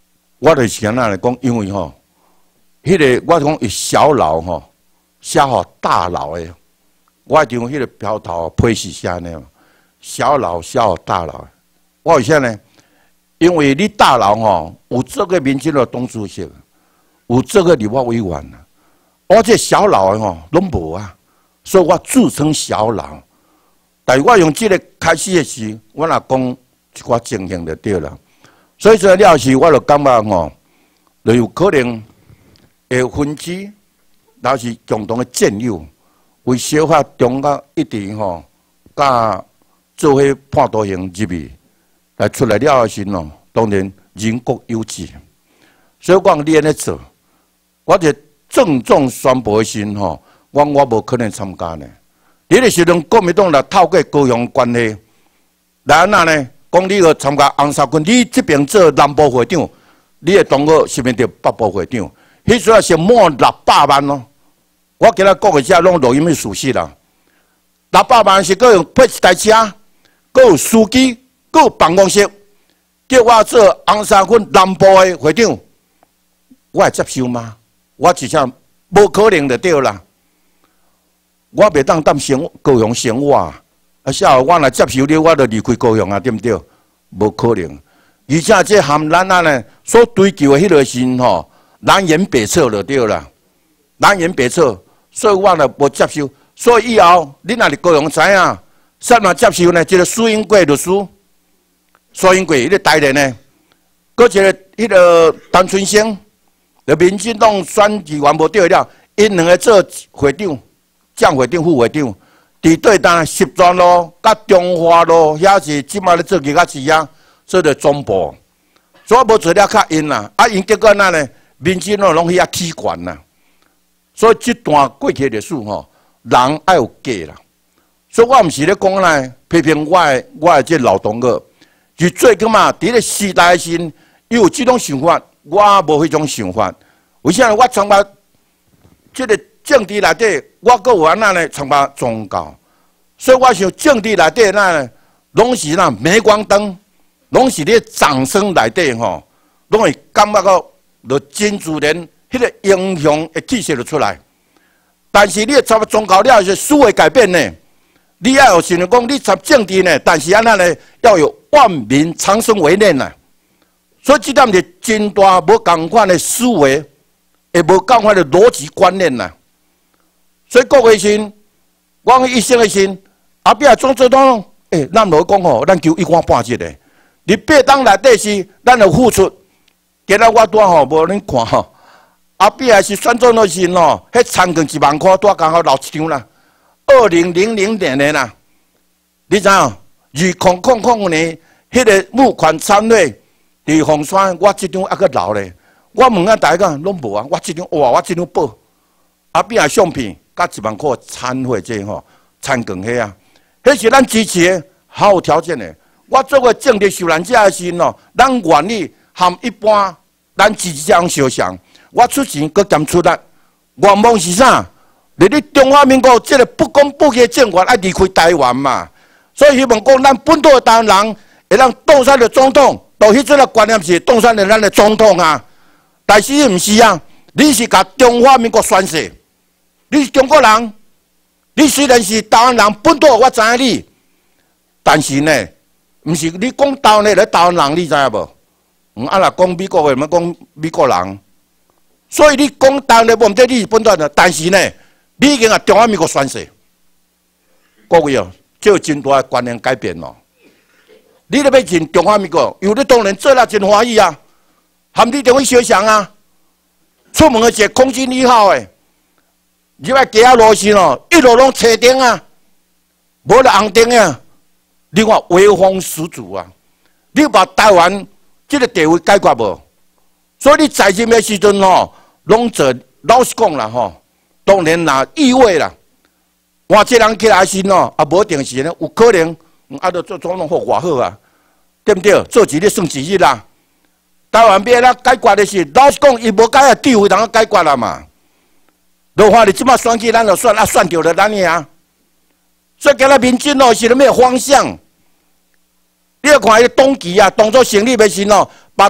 我就是安那来讲，因为吼，迄、那个我讲以小老吼，写好大老诶，我一定迄个标头配是写呢，小老写好大老。我为啥呢？因为你大老吼有这个民进的董主席，有这个立法委员啊，我这小老的吼拢无啊，所以我自称小老。但是我用这个开始的时，我若讲一寡情形就对了。所以说了是，我就感觉吼，就有可能会分歧，若是共同的战友，为小法中间一直吼，甲做伙判徒刑入去。来出来了的时咯，当然人各有志，所以我你安尼做，我就郑重宣布的时吼，我我无可能参加呢。你个时阵国民党来透过高雄关系，来安那呢？讲你去参加红衫军，你这边做南部会长，你的同学是面着北部会长，迄时候是满六百万咯。我今仔讲个遮拢录音的事实啦，六百万是搁用配一台车，搁有司机。个办公室叫我做红衫军南部的会长，我会接受吗？我只想无可能就对啦。我袂当当生高雄生活啊！啊，下我若接受你，我就离开高雄啊，对不对？无可能。而且这含咱啊呢所追求的迄个是吼南辕北辙就对啦，南辕北辙，所以我呢无接受。所以以后你若是高雄知影，啥物接受呢？这个苏英贵律师。苏英贵迄个台联呢，搁一个迄个陈春生，就民进党选举完无对了，因两个做会长、蒋会长、副会长，伫对单十全路、甲中华路，遐是即马咧做其他事啊，做着总部，所以无做了较因啦，啊因结果那呢，民进党拢遐起权啦，所以即段过去历史吼，人爱有价啦，所以我毋是咧讲来批评我的我的这老同学。就最起码伫个时代时，伊有即种想法，我无迄种想法。为啥呢？我参加即个政治内底，我阁有安那呢？参加宗教，所以我想政治内底那呢，拢是那镁光灯，拢是咧掌声内底吼，拢会感觉到就真自然，迄个英雄的气势就出来。但是你参加宗教了是思维改变呢？你要有想讲，你参政治呢？但是安那呢？要有万民长生为念呐，所以这点是真大无共款的思维，也无共款的逻辑观念呐。所以各位先，我一生的先，后壁总总统，诶，咱无讲吼，咱求一官半职的。你八党内底是咱有付出，今仔我拄吼无恁看吼，后壁是选总统时吼，迄参跟一万块，拄刚好留一张啦。二零零零年的啦，你知影？二零零零年，迄个募款参会伫凤山，我即张还阁留咧。我问啊，大家拢无啊，我即张哇，我即张报，后壁啊相片甲一万块参会这吼，参更迄啊，迄是咱支持的，毫无条件的。我作为政治受难者的时吼，咱愿意含一般咱支持者相像，我出钱阁减出力，愿望是啥？你你中华民国这个不公不义的政权爱离开台湾嘛？所以希望讲咱本土的台湾人会让当选的总统，到迄阵个观念是当选的咱的总统啊。但是伊毋是啊，你是甲中华民国宣誓，你是中国人，你虽然是台湾人本土，我知影你，但是呢，毋是你讲台湾的来台湾人，你知影无？嗯，啊若讲美国的，毋讲美国人。所以你讲台湾的，无毋对，你是本土的，但是呢。你已经啊中华民国宣誓，各位哦，这有真大的观念改变咯。你咧要进中华民国，有你当然做了真欢喜啊，含你中去相像啊。出门的一个空军一号诶，入来街仔路时哦，一路拢车灯啊，无了红灯啊。你看威风十足啊！你把台湾这个地位解决无？所以你在任的时阵吼，拢做老实讲啦吼。当然啦，意味啦，换这人起来时喏，也无一定是呢，有可能，啊，都做总统好偌好啊，对不对？做一日算一日啦。台湾要咱解决的是，老实讲，伊无解决地位，通解决啦嘛。如话你即马选举，咱就选啊，选着了咱个啊。所以今仔民进党是了咩方向？你要看伊个党旗啊，当作成立的时喏，把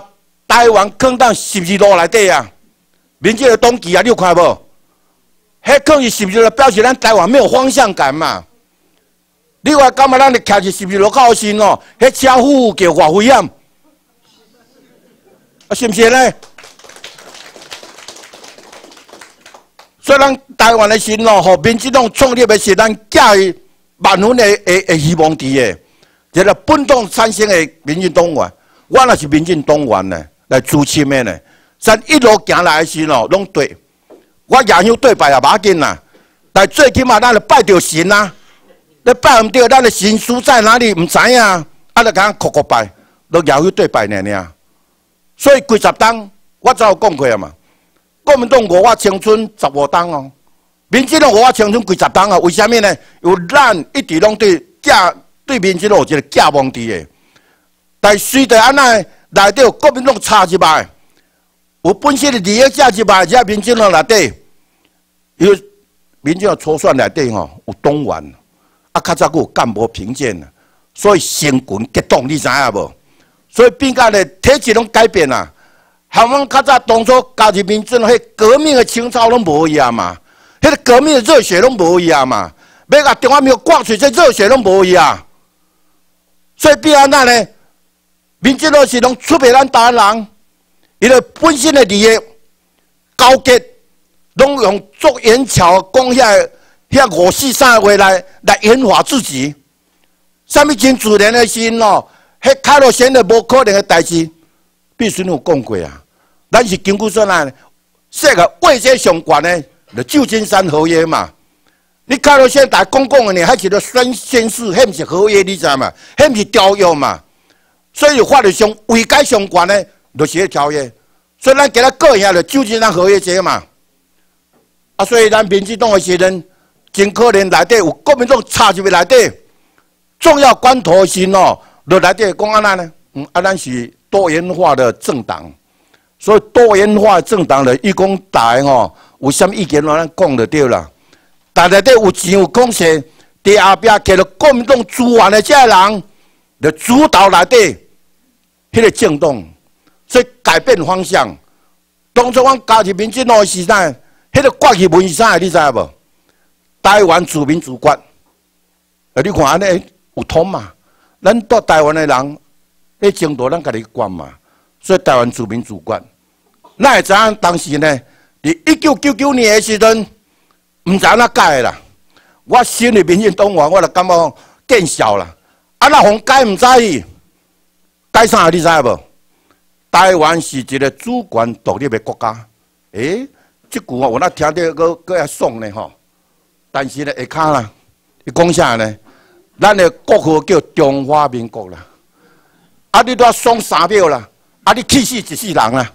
台湾坑到十字路内底啊，民进的党旗啊，你有看无？迄坑是十字路，表示咱台湾没有方向感嘛。你话感觉咱咧徛伫十字路口时哦，迄车呼叫偌危险，啊是毋是呢？所以咱台湾的心哦，吼，民进党创立的是咱寄予万分的的的希望伫的，一个本党产生的民进党员，我若是民进党员呢，来支持的呢，咱一路行来的时哦，拢对。我野乡对拜也无要紧啦，但最起码咱着拜着神啊，你拜唔着，咱的神书在哪里？唔知影，啊，就甲哭哭拜，都野乡对拜尔尔。所以几十党，我早有讲过啊嘛。国民党五我青春十五党哦，民进党五我青春几十党啊？为虾米呢？有咱一直拢对假对民进党有一个假望伫的，但随着安尼内底有国民党插入来。有本身的利益价值吧，在民进党内底，因为民进党初选内底吼有党员，啊，较早佫有干部评鉴啊，所以成群结党，你知影无？所以变甲咧体制拢改变啦。含阮较早当初加入民进党，迄革命的情操拢无去啊嘛，迄个革命的热血拢无去啊嘛，要甲中华民国挂出这热血拢无去啊。所以变安怎呢？民进党是拢出卖咱台湾人。伊个本身的利益交结，拢用做言巧讲遐遐五四三话来来演化自己。啥物真自然的时咯，迄开路先的无可能的代志，必须有讲过啊。咱是根据说呢，说个位阶上悬的，就旧金山合约嘛。你开路先大公共的呢，还是个宣宣誓，迄毋是合约，你知嘛？迄毋是条约嘛。所以法律上位阶上悬的。就是迄条约，所以咱今仔个下就旧金山合约这嘛，啊，所以咱民进党的时阵，真可能内底有国民党插入去内底，重要关头时哦，就内底讲安怎呢？嗯，啊，咱是多元化的政党，所以多元化政党的义工大吼，有啥物意见咱讲就对啦。但内底有钱有贡献，伫后壁摕着国民党资源的这些人，就主导内底迄个政党。所以改变方向。当初阮加入民进党的时代，迄个国旗文是啥？你知影无？台湾自民自决。啊，你看安尼有通嘛？咱到台湾的人，迄程度咱家己管嘛。所以台湾自民自决。咱会知影当时呢？伫一九九九年的时阵，毋知影怎改啦。我新的民进党员，我就感觉见笑啦。啊，那互改毋在意，改啥？你知影无？台湾是一个主权独立的国家。诶、欸，即句话我那听到个个遐爽呢吼。但是呢，下骹啦，伊讲啥呢？咱的国号叫中华民国啦。啊，你都要爽三秒啦，啊，你气死一世人啦。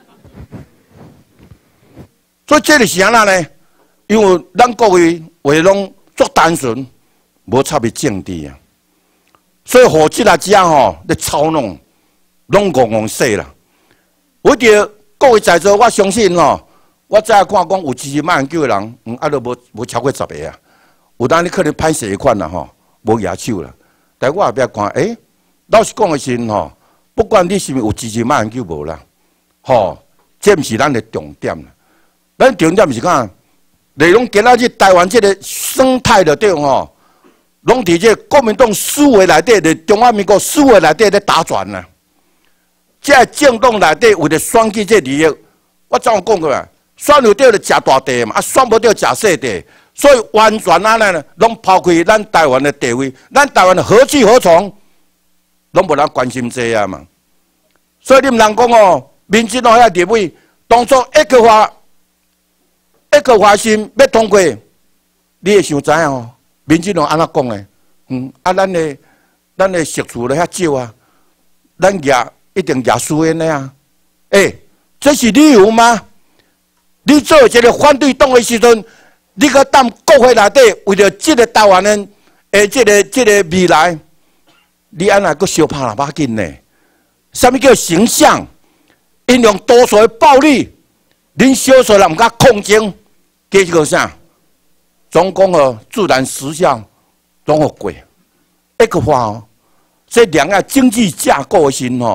所以这就是安怎呢？因为咱各位话拢足单纯，无插入政治啊。所以互即个只吼咧操弄。拢戆戆说啦，我着各位在座，我相信吼，我再看讲有支持马英九的人，嗯，啊都无无超过十个啊。有当你可能歹势款啦吼，无举手啦。但我后壁看，诶、欸，老实讲的是吼，不管你是毋是有支持马英九无啦，吼，这毋是咱的重点啦。咱重点是讲，内容今仔日台湾这个生态的对吼，拢伫这国民党思维内底，伫中华民国思维内底咧打转啦。即个政党内底为了选举这利益，我早有讲过啊，选有对就食大地嘛，啊选无对食小地，所以完全安尼呢，拢抛开咱台湾的地位，咱台湾何去何从，拢无人关心这啊嘛。所以你毋通讲哦，民进党遐立委当初一个话，一个话心要通过，你会想知影哦，民进党安怎讲的？嗯，啊，咱的咱的食厝咧遐少啊，咱也。一定也输的啊！哎、欸，这是理由吗？你做一个反对党的时阵，你个当国会内底为了这个台湾人诶，这个这个未来，你安那个小拍喇叭紧呢？什么叫形象？因用多数的暴力，恁少数人唔敢抗争，结果啥？总共哦，自然实相拢好过。一个话哦，这两个经济架构的时吼。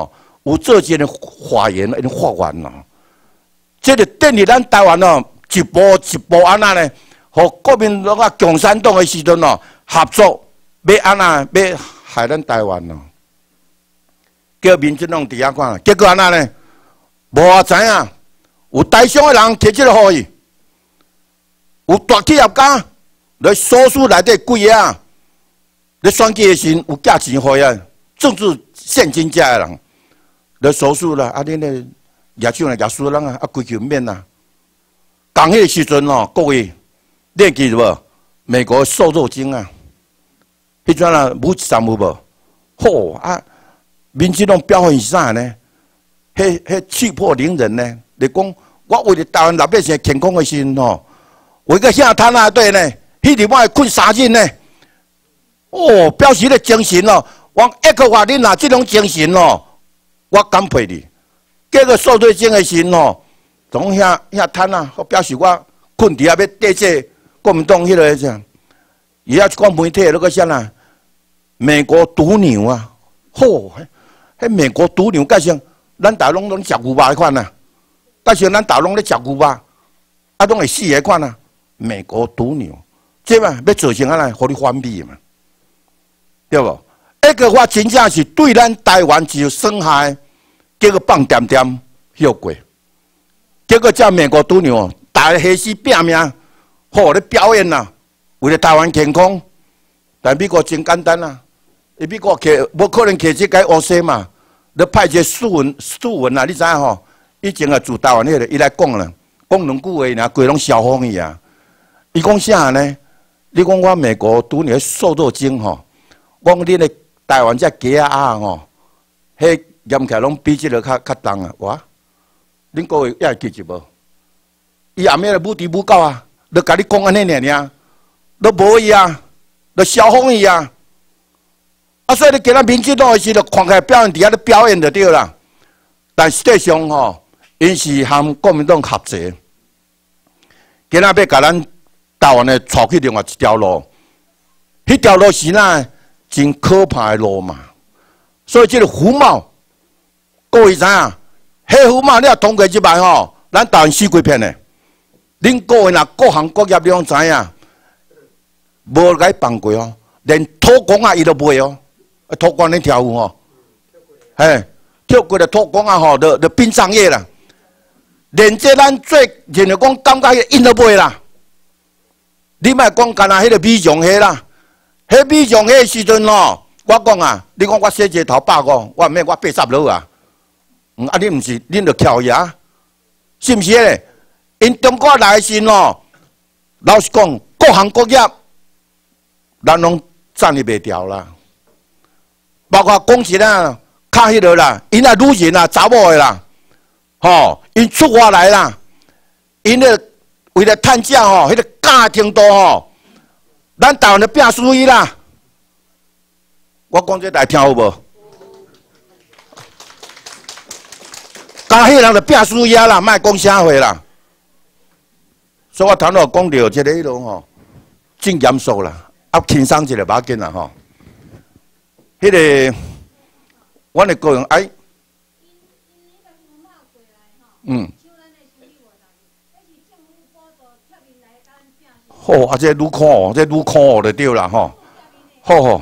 有做这个发言，已经发完了。这个等于咱台湾哦，一步一步安那呢，和国民党啊、共产党的时阵哦合作，要安那要害咱台湾哦。叫民进党伫遐看，结果安那呢？无啊知影，有台商的人摕这个互伊，有大企业家来所属内底几个啊，咧选举的时有寄钱互伊啊，政治现金价的人来所属啦，啊恁咧业主呢业主人啊，啊规球免啊。讲迄个时阵哦，各位，你记住无？美国瘦肉精啊，迄阵啊，武三有无？好啊，民进党表现是啥呢？迄迄气魄凌人呢？你讲我为了台湾老百姓健康的心吼，为个遐摊啊对呢，迄地方困三日呢？哦，表示咧精神哦，往一个话恁若即种精神哦，我感佩你。这个受罪精的心哦，从遐遐摊啊，表示我困伫遐要对这国民党迄个啥，伊遐讲媒体那个啥啦，美国毒牛啊，吼、哦，迄美国毒牛介绍，咱大拢拢食牛肉迄款啊，介绍咱大拢咧食牛肉，啊，拢会死迄款啊，美国毒牛，这嘛要做成安尼，互你翻秘嘛，对无？迄个我真正是对咱台湾是有伤害。结果放点点休过，结果叫美国毒牛，大家黑死拼命，好咧表演呐，为了台湾健康。但美国真简单啦，伊美国摕无可能摕这个乌西嘛，你派一个苏文苏文啊，你知影吼？以前啊住台湾迄个，伊来讲啦，讲两句话尔，规拢消风去啊。伊讲啥呢？你讲我美国毒牛瘦肉精吼，我讲恁的台湾这鸡仔啊吼，迄。验起来拢比这个较较重啊！哇，恁各位也会记住无？伊后尾来母猪母狗啊，就甲你讲安尼尔尔，都无伊啊，就消风伊啊。啊，所以你今仔民进党的时，就看起来表演伫遐咧表演就对啦。但实际上吼，因是和国民党合作，今仔要甲咱台湾的带去另外一条路，迄条路是哪真可怕的路嘛。所以这个胡茂。各位知影，黑虎嘛，你若通过即摆吼，咱台湾死几片的。恁各位若各行各业你拢知影，无甲伊放过哦，连土工啊伊都袂哦，土工恁跳有吼，嘿，跳过的土工啊吼，就就殡葬业啦，连这咱最认为讲感觉迄因都袂啦。你莫讲干那迄个美容迄啦，迄美容迄时阵哦，我讲啊，你讲我洗一个头百五，我免我八十落啊。嗯，啊，你毋是，恁着翘牙，是毋是咧？因中国来时哦，老实讲，各行各业，咱拢赚哩袂掉啦。包括讲实啦，较迄落啦，因啊女人啊，查某的啦，吼，因出外来啦，因咧为了趁食吼，迄个假程度吼，咱台湾的拼输伊啦。我讲这大家听有无？啊，迄人就拼输赢啦，莫讲啥话啦。所以我头先讲到这个迄落吼，真严肃啦，啊轻松一个把紧啦吼。迄、那个，阮的个人哎，嗯，好啊，这愈看哦，这愈看哦就对啦吼。好好，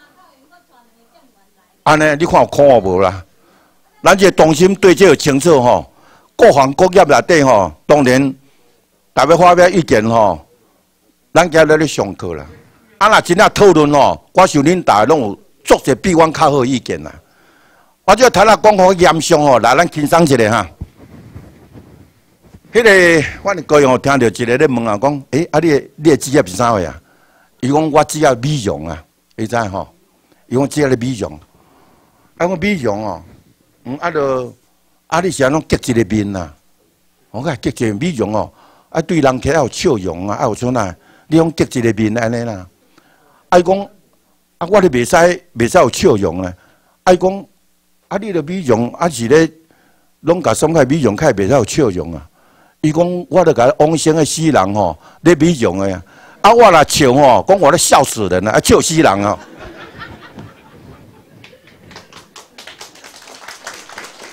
安尼你看有看哦无啦？咱这中心对这个清楚吼，各行各业内底吼，当然大家发表意见吼，咱今日咧上课啦。啊，若真正讨论吼，我想恁大家拢有足者比阮较好意见啦。我这头仔讲好严肃吼，来咱轻松一下哈。迄、那个阮高雄听到一个咧问啊，讲诶，啊你你的职业是啥货啊？伊讲我职业美容啊，你知吼？伊讲职业咧美容，啊我美容哦。嗯，啊，就啊，你是安怎结一个面呐？我讲结一个美容哦，啊，对人客有笑容啊，啊，有像呐，你讲结一个面安尼啦。啊，伊讲啊，我咧袂使袂使有笑容咧。啊，伊讲啊，你咧美容啊是咧，拢甲什么美容开袂使有笑容啊？伊讲我咧甲往生的死人吼，咧美容的呀。啊，我若笑吼，讲我咧笑死人啊，啊，笑死人啊。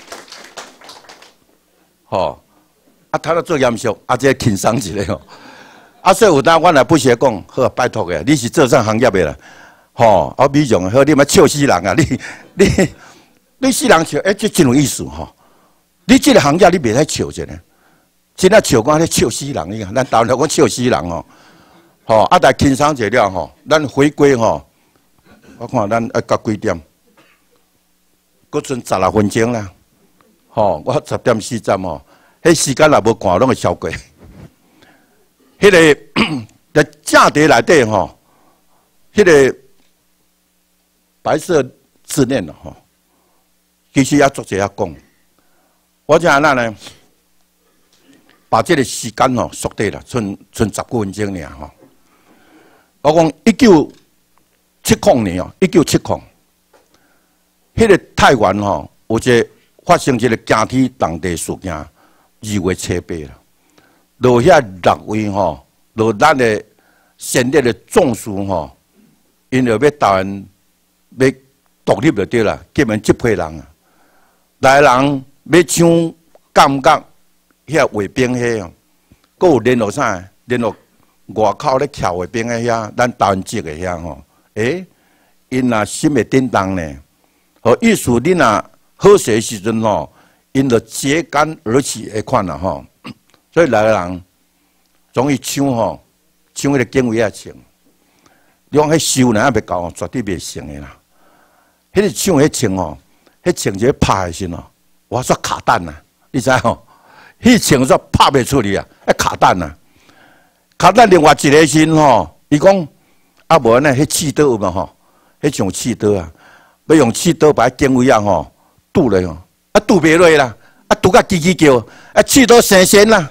吼，啊，他都做严肃，啊，这轻松一个吼。啊，所以有当我来不学讲，好拜托个，你是做啥行业的啦？吼，啊，美容好，你莫笑死人啊！你你你死人笑，哎，这真有意思吼。你这个行业你袂使笑者呢，真啊笑讲咧笑死人伊啊！咱台湾讲笑死人哦，吼，啊，来轻松者了吼，咱回归吼，我看咱要到几点？搁剩十六分钟啦，吼，我十点四十吼，迄时间也无赶，拢会超过。迄个在正题内底吼，迄个白色自恋咯吼，其实也作者也讲，我就安那呢，把这个时间吼缩短了，剩剩十几分钟尔吼。我讲一九七零年哦，一九七零，迄个台湾吼，有一个发生一个惊天动地事件，二月七八啦。落遐六位吼，落咱的先烈的壮士吼，因为要台湾要独立就对啦，根本这批人啊，来人要抢感觉遐卫兵遐哦，佮有联络啥？联络外口咧撬卫兵诶遐，咱台湾籍诶遐吼，诶，因若心会震动呢，和意思你若好势时阵吼，因就揭竿而起迄款啦吼。所以来个人总伊抢吼，抢迄个警卫啊穿，你讲迄收呢还袂够，绝对袂成诶啦。迄个抢迄穿吼，迄穿一个拍诶时吼，我说卡弹呐，你知吼？迄穿说拍袂出去啊，迄卡弹呐。卡弹另外一个时吼，伊讲啊无呢，迄刺刀有嘛吼，迄种刺刀啊，要用刺刀把警卫啊吼堵落吼，啊堵袂落啦，啊堵甲叽叽叫，啊刺刀生鲜啦。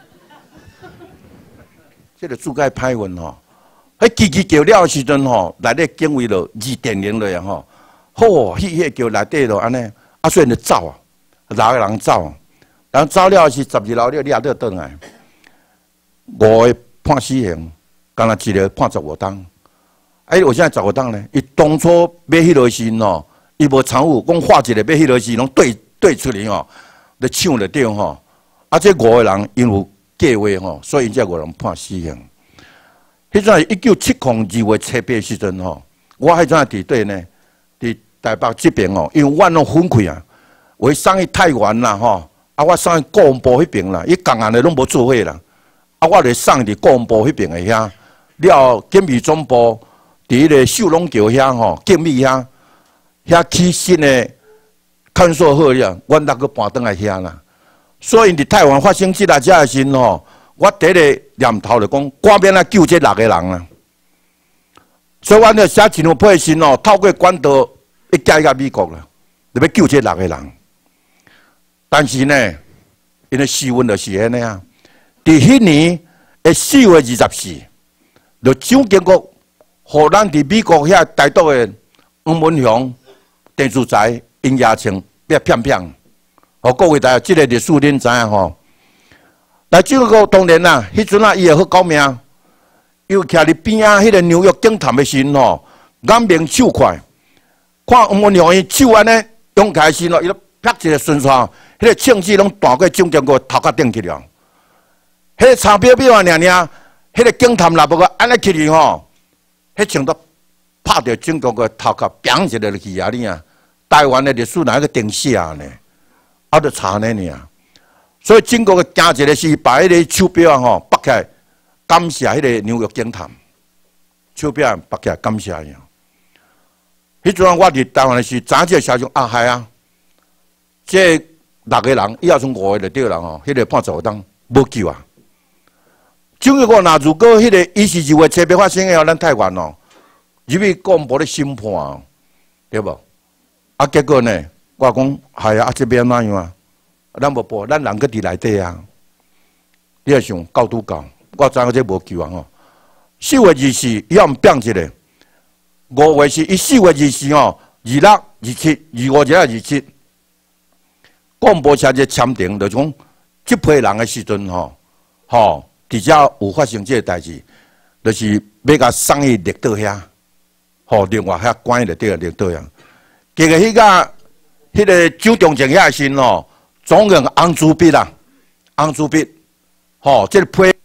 这个注解歹运吼，迄叽叽叫了时阵吼，内底警卫就二电铃了呀吼，好，迄迄叫内底就安尼，啊所以就走啊，六个人走，然后走了是十二楼了，你也得倒来，五个判死刑，干那一个判十五档，哎，为啥十五档呢？伊当初买迄落时吼，伊无参与，讲画一个买迄落时拢对对出去吼，就抢了掉吼，啊这五个人因有计划吼，所以这五人判死刑。迄阵是一九七零二月七八时阵吼，我迄阵伫对呢，伫台北这边吼，因为阮拢分开啊，为送去太原啦吼，啊我送去国防部迄边啦，伊共案的拢无做伙啦，啊我就送伫国防部迄边的遐，了警备总部伫迄个秀龙桥遐吼，警备遐，遐起新的看守好了，阮那个搬转来遐啦。所以伫台湾发生即个遮个时吼，我第一个念头就讲，赶免来救这六个人啦。所以阮就写真有配信哦，透过管道一寄到美国啦，就要救这六个人。但是呢，因为新闻就是安尼啊，伫迄年的四月二十四，就蒋经国互咱伫美国遐台独的黄文雄、陈树才、殷亚青要骗骗。哦，各位大家，即个历史恁知影吼？来，蒋经国当然啦，迄阵啊，伊也好高明，伊有徛伫边啊，迄个纽约警探的时吼，眼明手快，看黄文雄伊手安尼用开时咯，伊就啪一个顺刷，迄个枪子拢弹过蒋经国头壳顶去了。迄个查表表啊，娘娘，迄个警探若无个安尼起去吼，迄枪都拍着蒋经国头壳，砰一个去啊！你啊，台湾的历史哪一个定下呢？啊，就查呢尔，所以经过个惊一个是把迄个手表啊吼拔起来，感谢迄个纽约警探，手表拔起来感谢伊。迄阵我伫台湾的是早这消息啊，系啊，这六个人以后从五个就对人吼，迄个判十五档无救啊。蒋经国若如果迄个伊是二月七八发生的，咱台湾哦，入去国防部咧审判哦，对无？啊，结果呢？我讲系啊，啊这边哪样啊？咱无报，咱人搁伫内底啊。你要想高拄高，我知影这无救啊吼。四月二四，伊也毋变一个。五月是伊四月二四吼，二六、二七、二五、二六、二七，广播车就签订，就讲这批人的时阵吼，吼，伫遮有发生这个代志，就是要甲送去绿岛遐，吼，另外遐关的对绿岛呀。结果迄个。迄个蒋中正遐时吼，总共红朱笔啦， 红朱笔，吼，这个批。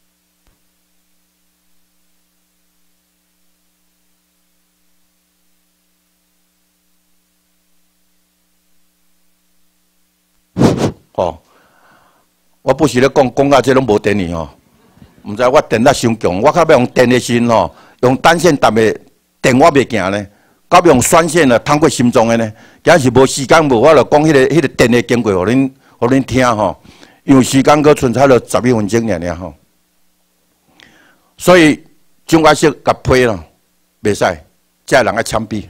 哦，我不是咧讲讲到这拢无电去吼，毋知我电力伤强，我较要用电的时吼，用单线搭的电我袂行呢，到用栓线啊，通过心脏的呢，假是无时间无，我就讲迄、那个迄、那个电的经过，互恁互恁听吼，因为时间搁剩差了十一分钟尔尔吼，所以蒋介石甲批咯，袂使，这人爱枪毙，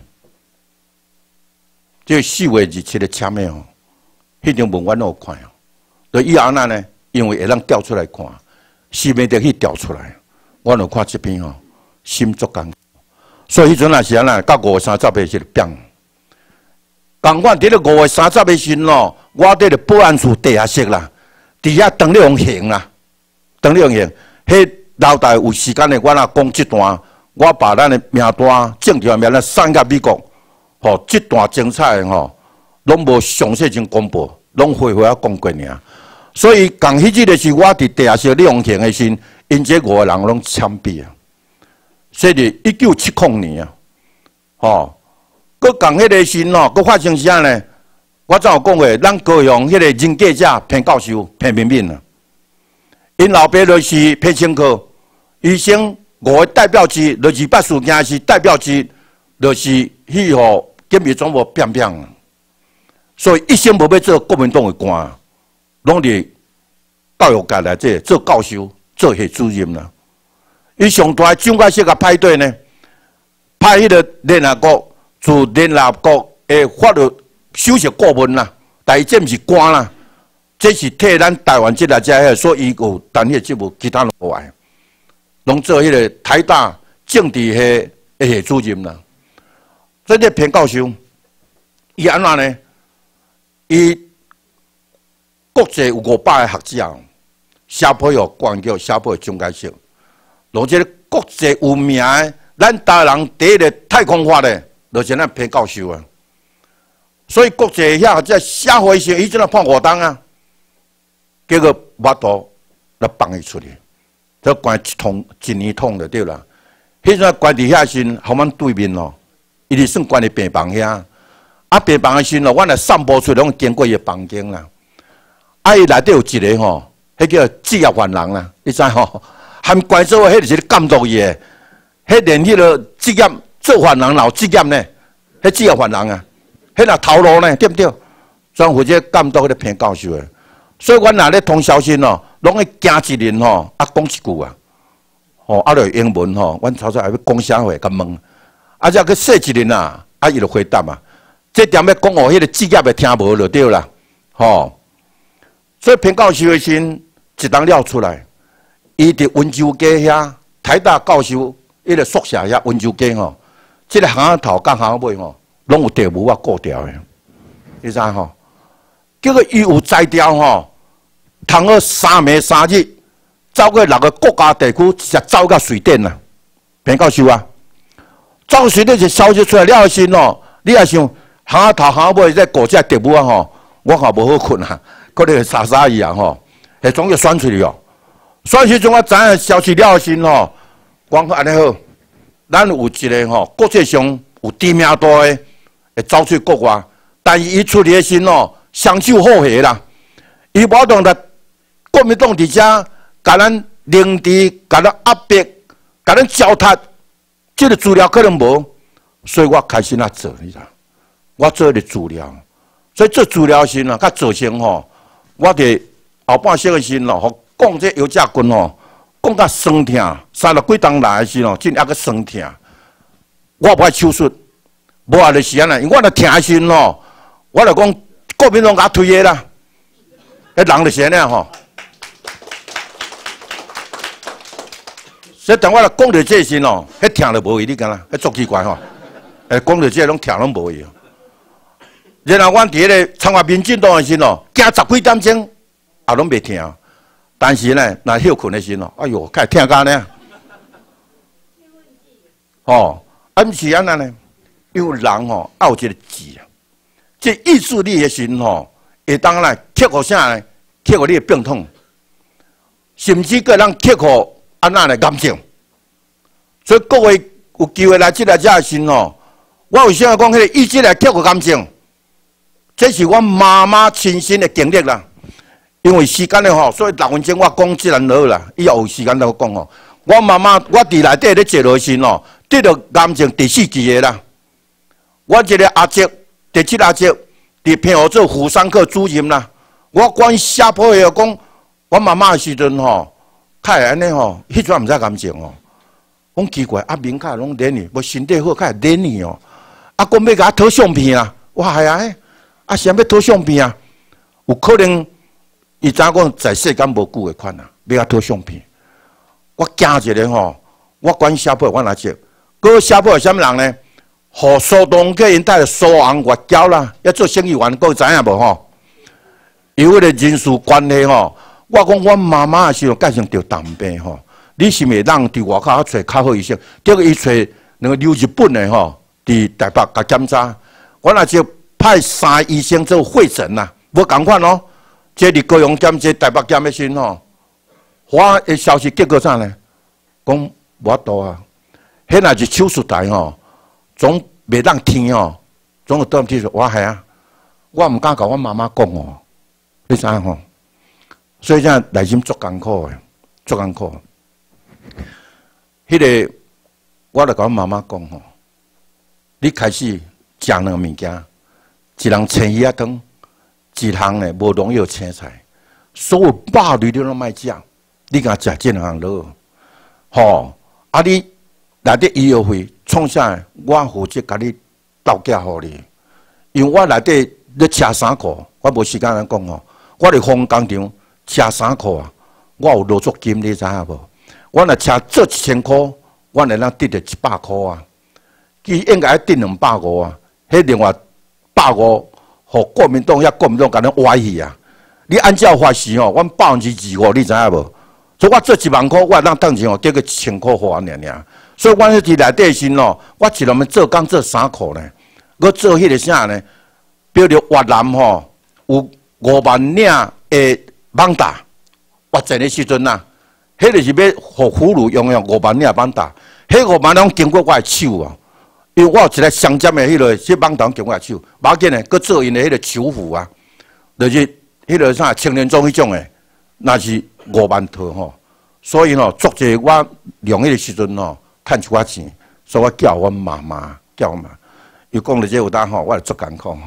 这四月二七的签的吼。 迄张文我有看哦，就以后呢，因为会当调出来看，新闻得去调出来，我有看这边吼，心足甘苦。所以迄阵也是安尼，到五月三十的时候变。共款伫咧五月三十的时咯，我伫咧保安处地下室啦，伫遐等咧用刑啦，等咧用刑。迄老大有时间的，我若讲这段，我把咱的名单、政治名单送到美国，吼，这段精彩的吼。 拢无详细性公布，拢回回啊讲过尔。所以共迄日的是我伫地下室利用刑的时，因这五个人拢枪毙啊。所以一九七零年啊，吼，佮共迄个时咯，佮发生啥呢？我怎有讲过，咱高雄迄个人格者偏教授偏明明啊。因老爸就是偏清科，医生五个代表之，就是八事件是代表之，就是去互警备总部变变啊。 所以一生无要做国民党的官，拢伫教育界内底做教授、做系主任啦。伊上大蒋介石个派对呢，派迄个联合国驻联合国的法律首席顾问啦，但伊这毋是官啦，这是替咱台湾这个遮个所以有担迄职务，其他拢无爱，拢做迄个台大政治系的系主任啦。所以这偏教授，伊安怎呢？ 伊国际有五百个学者，写配互关叫写配蒋介石，而且国际有名的，咱台人第一个太空法的，就是咱偏教授啊。所以国际遐这写回时，伊真个判五档啊，结果巴肚来放伊出去，这关一通一年通就对啦。迄阵关伫遐时，互阮对面咯，伊是算关伫病房遐。 啊，病房的时咯，阮来散步出，拢经过伊房间啦。啊，伊内底有一个吼，迄叫职业犯人啦，你知吼？含关做伙，迄就是监督伊的，迄连迄个职业做犯人老职业呢，迄职业犯人啊，迄若头路呢，对不对？专负责监督迄个偏教授的。所以，阮若咧通消息咯，拢会惊一人吼，啊讲一句啊，吼啊，著英文吼，阮曹操还要讲啥话，甲问，啊，则去说一人啊，啊，伊就回答啊。 这点要讲哦，迄个职业的听无就对啦，吼。所以偏教授的时，一当了出来，伊伫温州街遐，台大教授迄个宿舍遐温州街吼，即、这个巷仔头甲巷仔尾吼，拢有地母啊顾掉的，你知吼？结果伊有才调吼，通过三暝三日，走过六个国家地区，直接走到水电啦，偏教授啊，走到水电就消息出来了的时咯，你也想。 巷仔头巷仔尾在顾这地母啊吼，我也无好困啊，可能沙沙伊啊吼，会总要选出去哦。选时阵我知影消息了时吼，讲安尼好，咱有一个吼国际上有知名度的，会走出国外，但是伊出嚟的时吼，双手好下啦，伊无当得国民党伫遮，甲咱凌迟，甲咱压迫，甲咱糟蹋，这个资料可能无，所以我开始那做，你知道。 我做的资料，所以做资料时呢，甲做成吼，我伫后半生的时咯，吼讲这油价军吼，讲甲酸痛，三十几冬来的时咯，真抑个酸痛。我无爱手术，无爱就是安尼，因为我若疼的时咯，我就讲国民党甲推的啦，迄人就是安尼吼。所以当我若讲到这时咯，迄疼就无伊，你敢若，迄足奇怪吼。诶，讲到这拢疼拢无伊。 然后，阮伫迄个参加民进党的时咯，惊十几点钟，也拢袂听。但是呢，若休困的时咯，哎哟，开听干呢？哦，啊，毋是安尼呢？因为人吼，要有一个志啊，这意志力的时吼，会当来吸互啥呢？ 克服你的病痛，甚至个人克服安那的癌症。所以各位有机会来这来这时哦，我为啥讲迄个医治来克服癌症？这是我妈妈亲身的经历啦。因为时间的吼，所以六分钟我讲自然好啦。以后有时间再讲吼。我妈妈我伫内底咧坐落时哦，得到癌症第四期的啦。我一个阿叔，第七阿叔，伫偏湖做妇产科主任啦。我管下坡的讲，我妈妈的时阵吼，较会安尼吼，迄阵毋知癌症哦。讲奇怪，啊明卡拢练去，无身体好，较会练去哦。啊，讲要甲讨相片啊，我系啊，啊想要讨相片啊，有可能伊知影讲在世间无久的款啊，要甲讨相片。我惊一个吼，我管下坡我来接，个下坡是啥物人呢？互苏东客因带苏昂外交啦，要做生意员，各位知影无吼？因为个人事关系吼，我讲我妈妈的时候，改成着重病吼。你是咪让伫外口找较好医生？结果伊找那个留日本的吼，伫台北甲检查，我那就派三医生做会诊啦，无共款哦。这伫高雄检，这台北检的时吼，我的消息结果啥呢？讲无多啊，迄若是手术台吼。总袂当听哦，总有当听说我系啊，我毋敢甲我妈妈讲哦，你知影吼？所以现在内心足艰苦诶，足艰苦。迄个我著甲我妈妈讲吼，你开始食两个物件，一人青鱼仔汤，一项呢无农药青菜，所有肉类你拢莫食，你甲食这两项落，吼啊你。内底医药费创啥？我负责甲你倒价互你，因为我内底咧车衫裤，我无时间来讲哦。我伫风工厂车衫裤啊，我有落足金，你知影无？我若车做一千箍，我会当得着一百箍啊。伊应该得两百五啊，迄另外百五，互国民党遐国民党甲咱歪去啊。你按照法时哦，阮百分之二五，你知影无？所以我做一万箍，我会当当钱哦，得个一千箍互我尔尔。所以我迄伫内底时哦，我一路要做工做衫裤呢，我做迄个啥呢？比如越南吼有五万领的网达，越战的时阵呐，迄个是要互俘虏用用五万领网达，迄五万拢经过我的手啊，因为我有一个上尖的迄个迄网达经过我的手，无要紧的，佮做因的迄个囚服啊，就是迄个啥青年装迄种的，那是五万套吼，所以吼，作者我用迄个时阵吼。趁一寡钱，所以我叫阮妈妈，叫我妈。伊讲了这有当吼，我就足艰苦吼。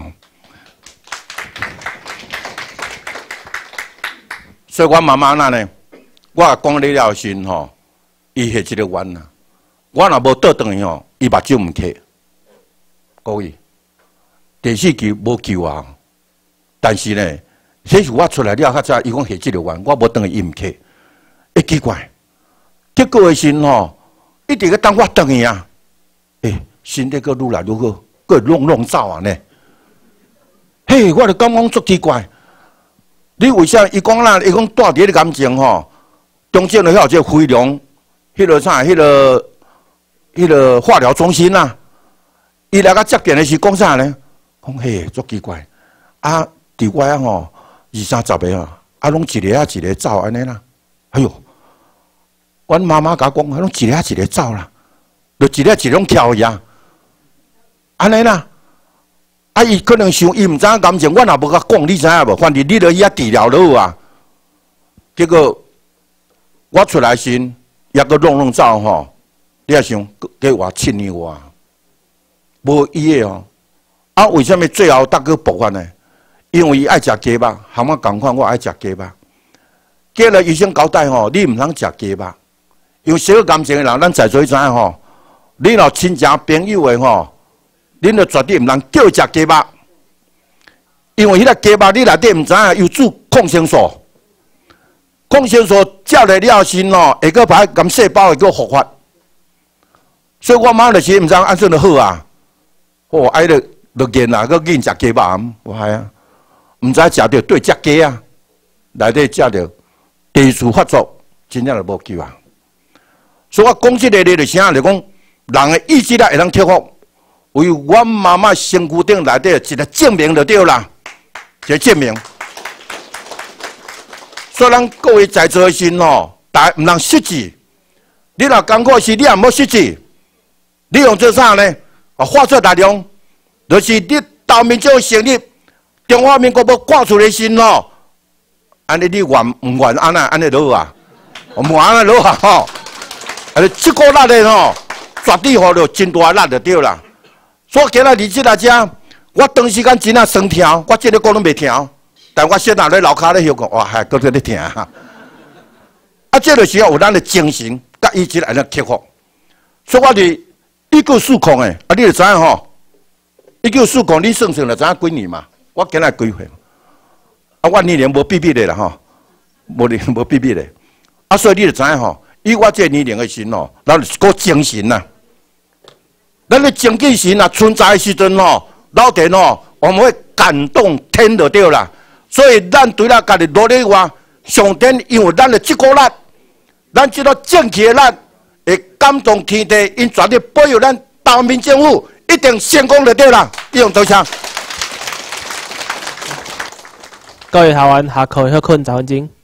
所以阮妈妈那呢，我讲你了时吼，伊下一个冤啦。我若无倒转去吼，伊目睭毋开。各位，第四期无救啊！但是呢，迄是我出来了，较早伊讲下即个冤，我无转去伊毋开。会奇怪，结果的时吼。一直个当我等伊啊，诶、欸，身体个愈来愈好，个弄弄走啊呢。嘿，我就感觉足奇怪，你为啥？伊讲啦，伊讲带伫个感情吼，中间了遐有这飞龙，迄个啥，迄个迄个化疗中心呐。伊来甲接电的是讲啥呢？讲嘿，足奇怪，啊，伫我啊吼二三十个啊，啊，拢一个啊一个走安尼啦，哎哟。阮妈妈甲我讲，拢一个一个走啦，就一个一个拢跳去啊，安尼啦。啊，伊可能想伊毋知影感情，我也无甲讲，你知影无？反正你著伊遐治疗就好啊。结果我出来时，抑个弄弄走吼，你也想给我七年外，无伊个哦。啊，为什么最后得个爆发呢？因为伊爱食鸡肉，含我共款，我爱食鸡肉。结了医生交代吼，你毋通食鸡肉。因为小个感情的人，咱在座知影吼，你若亲戚朋友的吼，恁就绝对毋通叫伊食鸡肉，因为迄个鸡肉你内底毋知影有注抗生素，抗生素食了了身吼，会个把咁细胞会个复发，所以我妈就是毋知安怎就好啊，哦，爱着就见啦，个紧食鸡肉，我系啊，毋知食着对只鸡啊，内底食着地处发作，真正就无救啊。所以我讲即个咧，就啥？就讲人的意志力会当克服，为阮妈妈身躯顶内底一个证明就对啦，一个证明。 所以咱各位在座的时吼，大家唔通失志。你若艰苦时，你也唔好失志。你用做啥呢？啊，发出力量，就是你岛民党成立，中华民国要挂出来时吼，安尼你愿唔愿安那安尼落啊？唔愿安尼落啊吼！啊，即个力的吼，绝对互着真大力就对啦。所以今仔日即来遮，我长时间真啊酸痛，我即个歌拢袂听，但我现在咧楼骹咧休讲，哇，还搁在咧听哈。啊，这个时候有咱的精神，甲意志来咧克服。所以我哋一九四空诶，啊，你就知影吼，一九四空你算算就知影几年嘛？我今仔几岁？啊，我年龄无比比咧啦吼，无年无比比咧。啊，所以你就知影吼，以我这年龄的时吼，咱是个精神呐。咱的精气神啊，存在的时阵吼，老田吼，我们会感动天就对啦。所以咱对咱家己努力话，上天因为咱的这股力，咱这个正气的力，会感动天地，因绝对保佑咱岛民政府一定成功就对啦。以上多谢。 各位学员下课休困十分钟。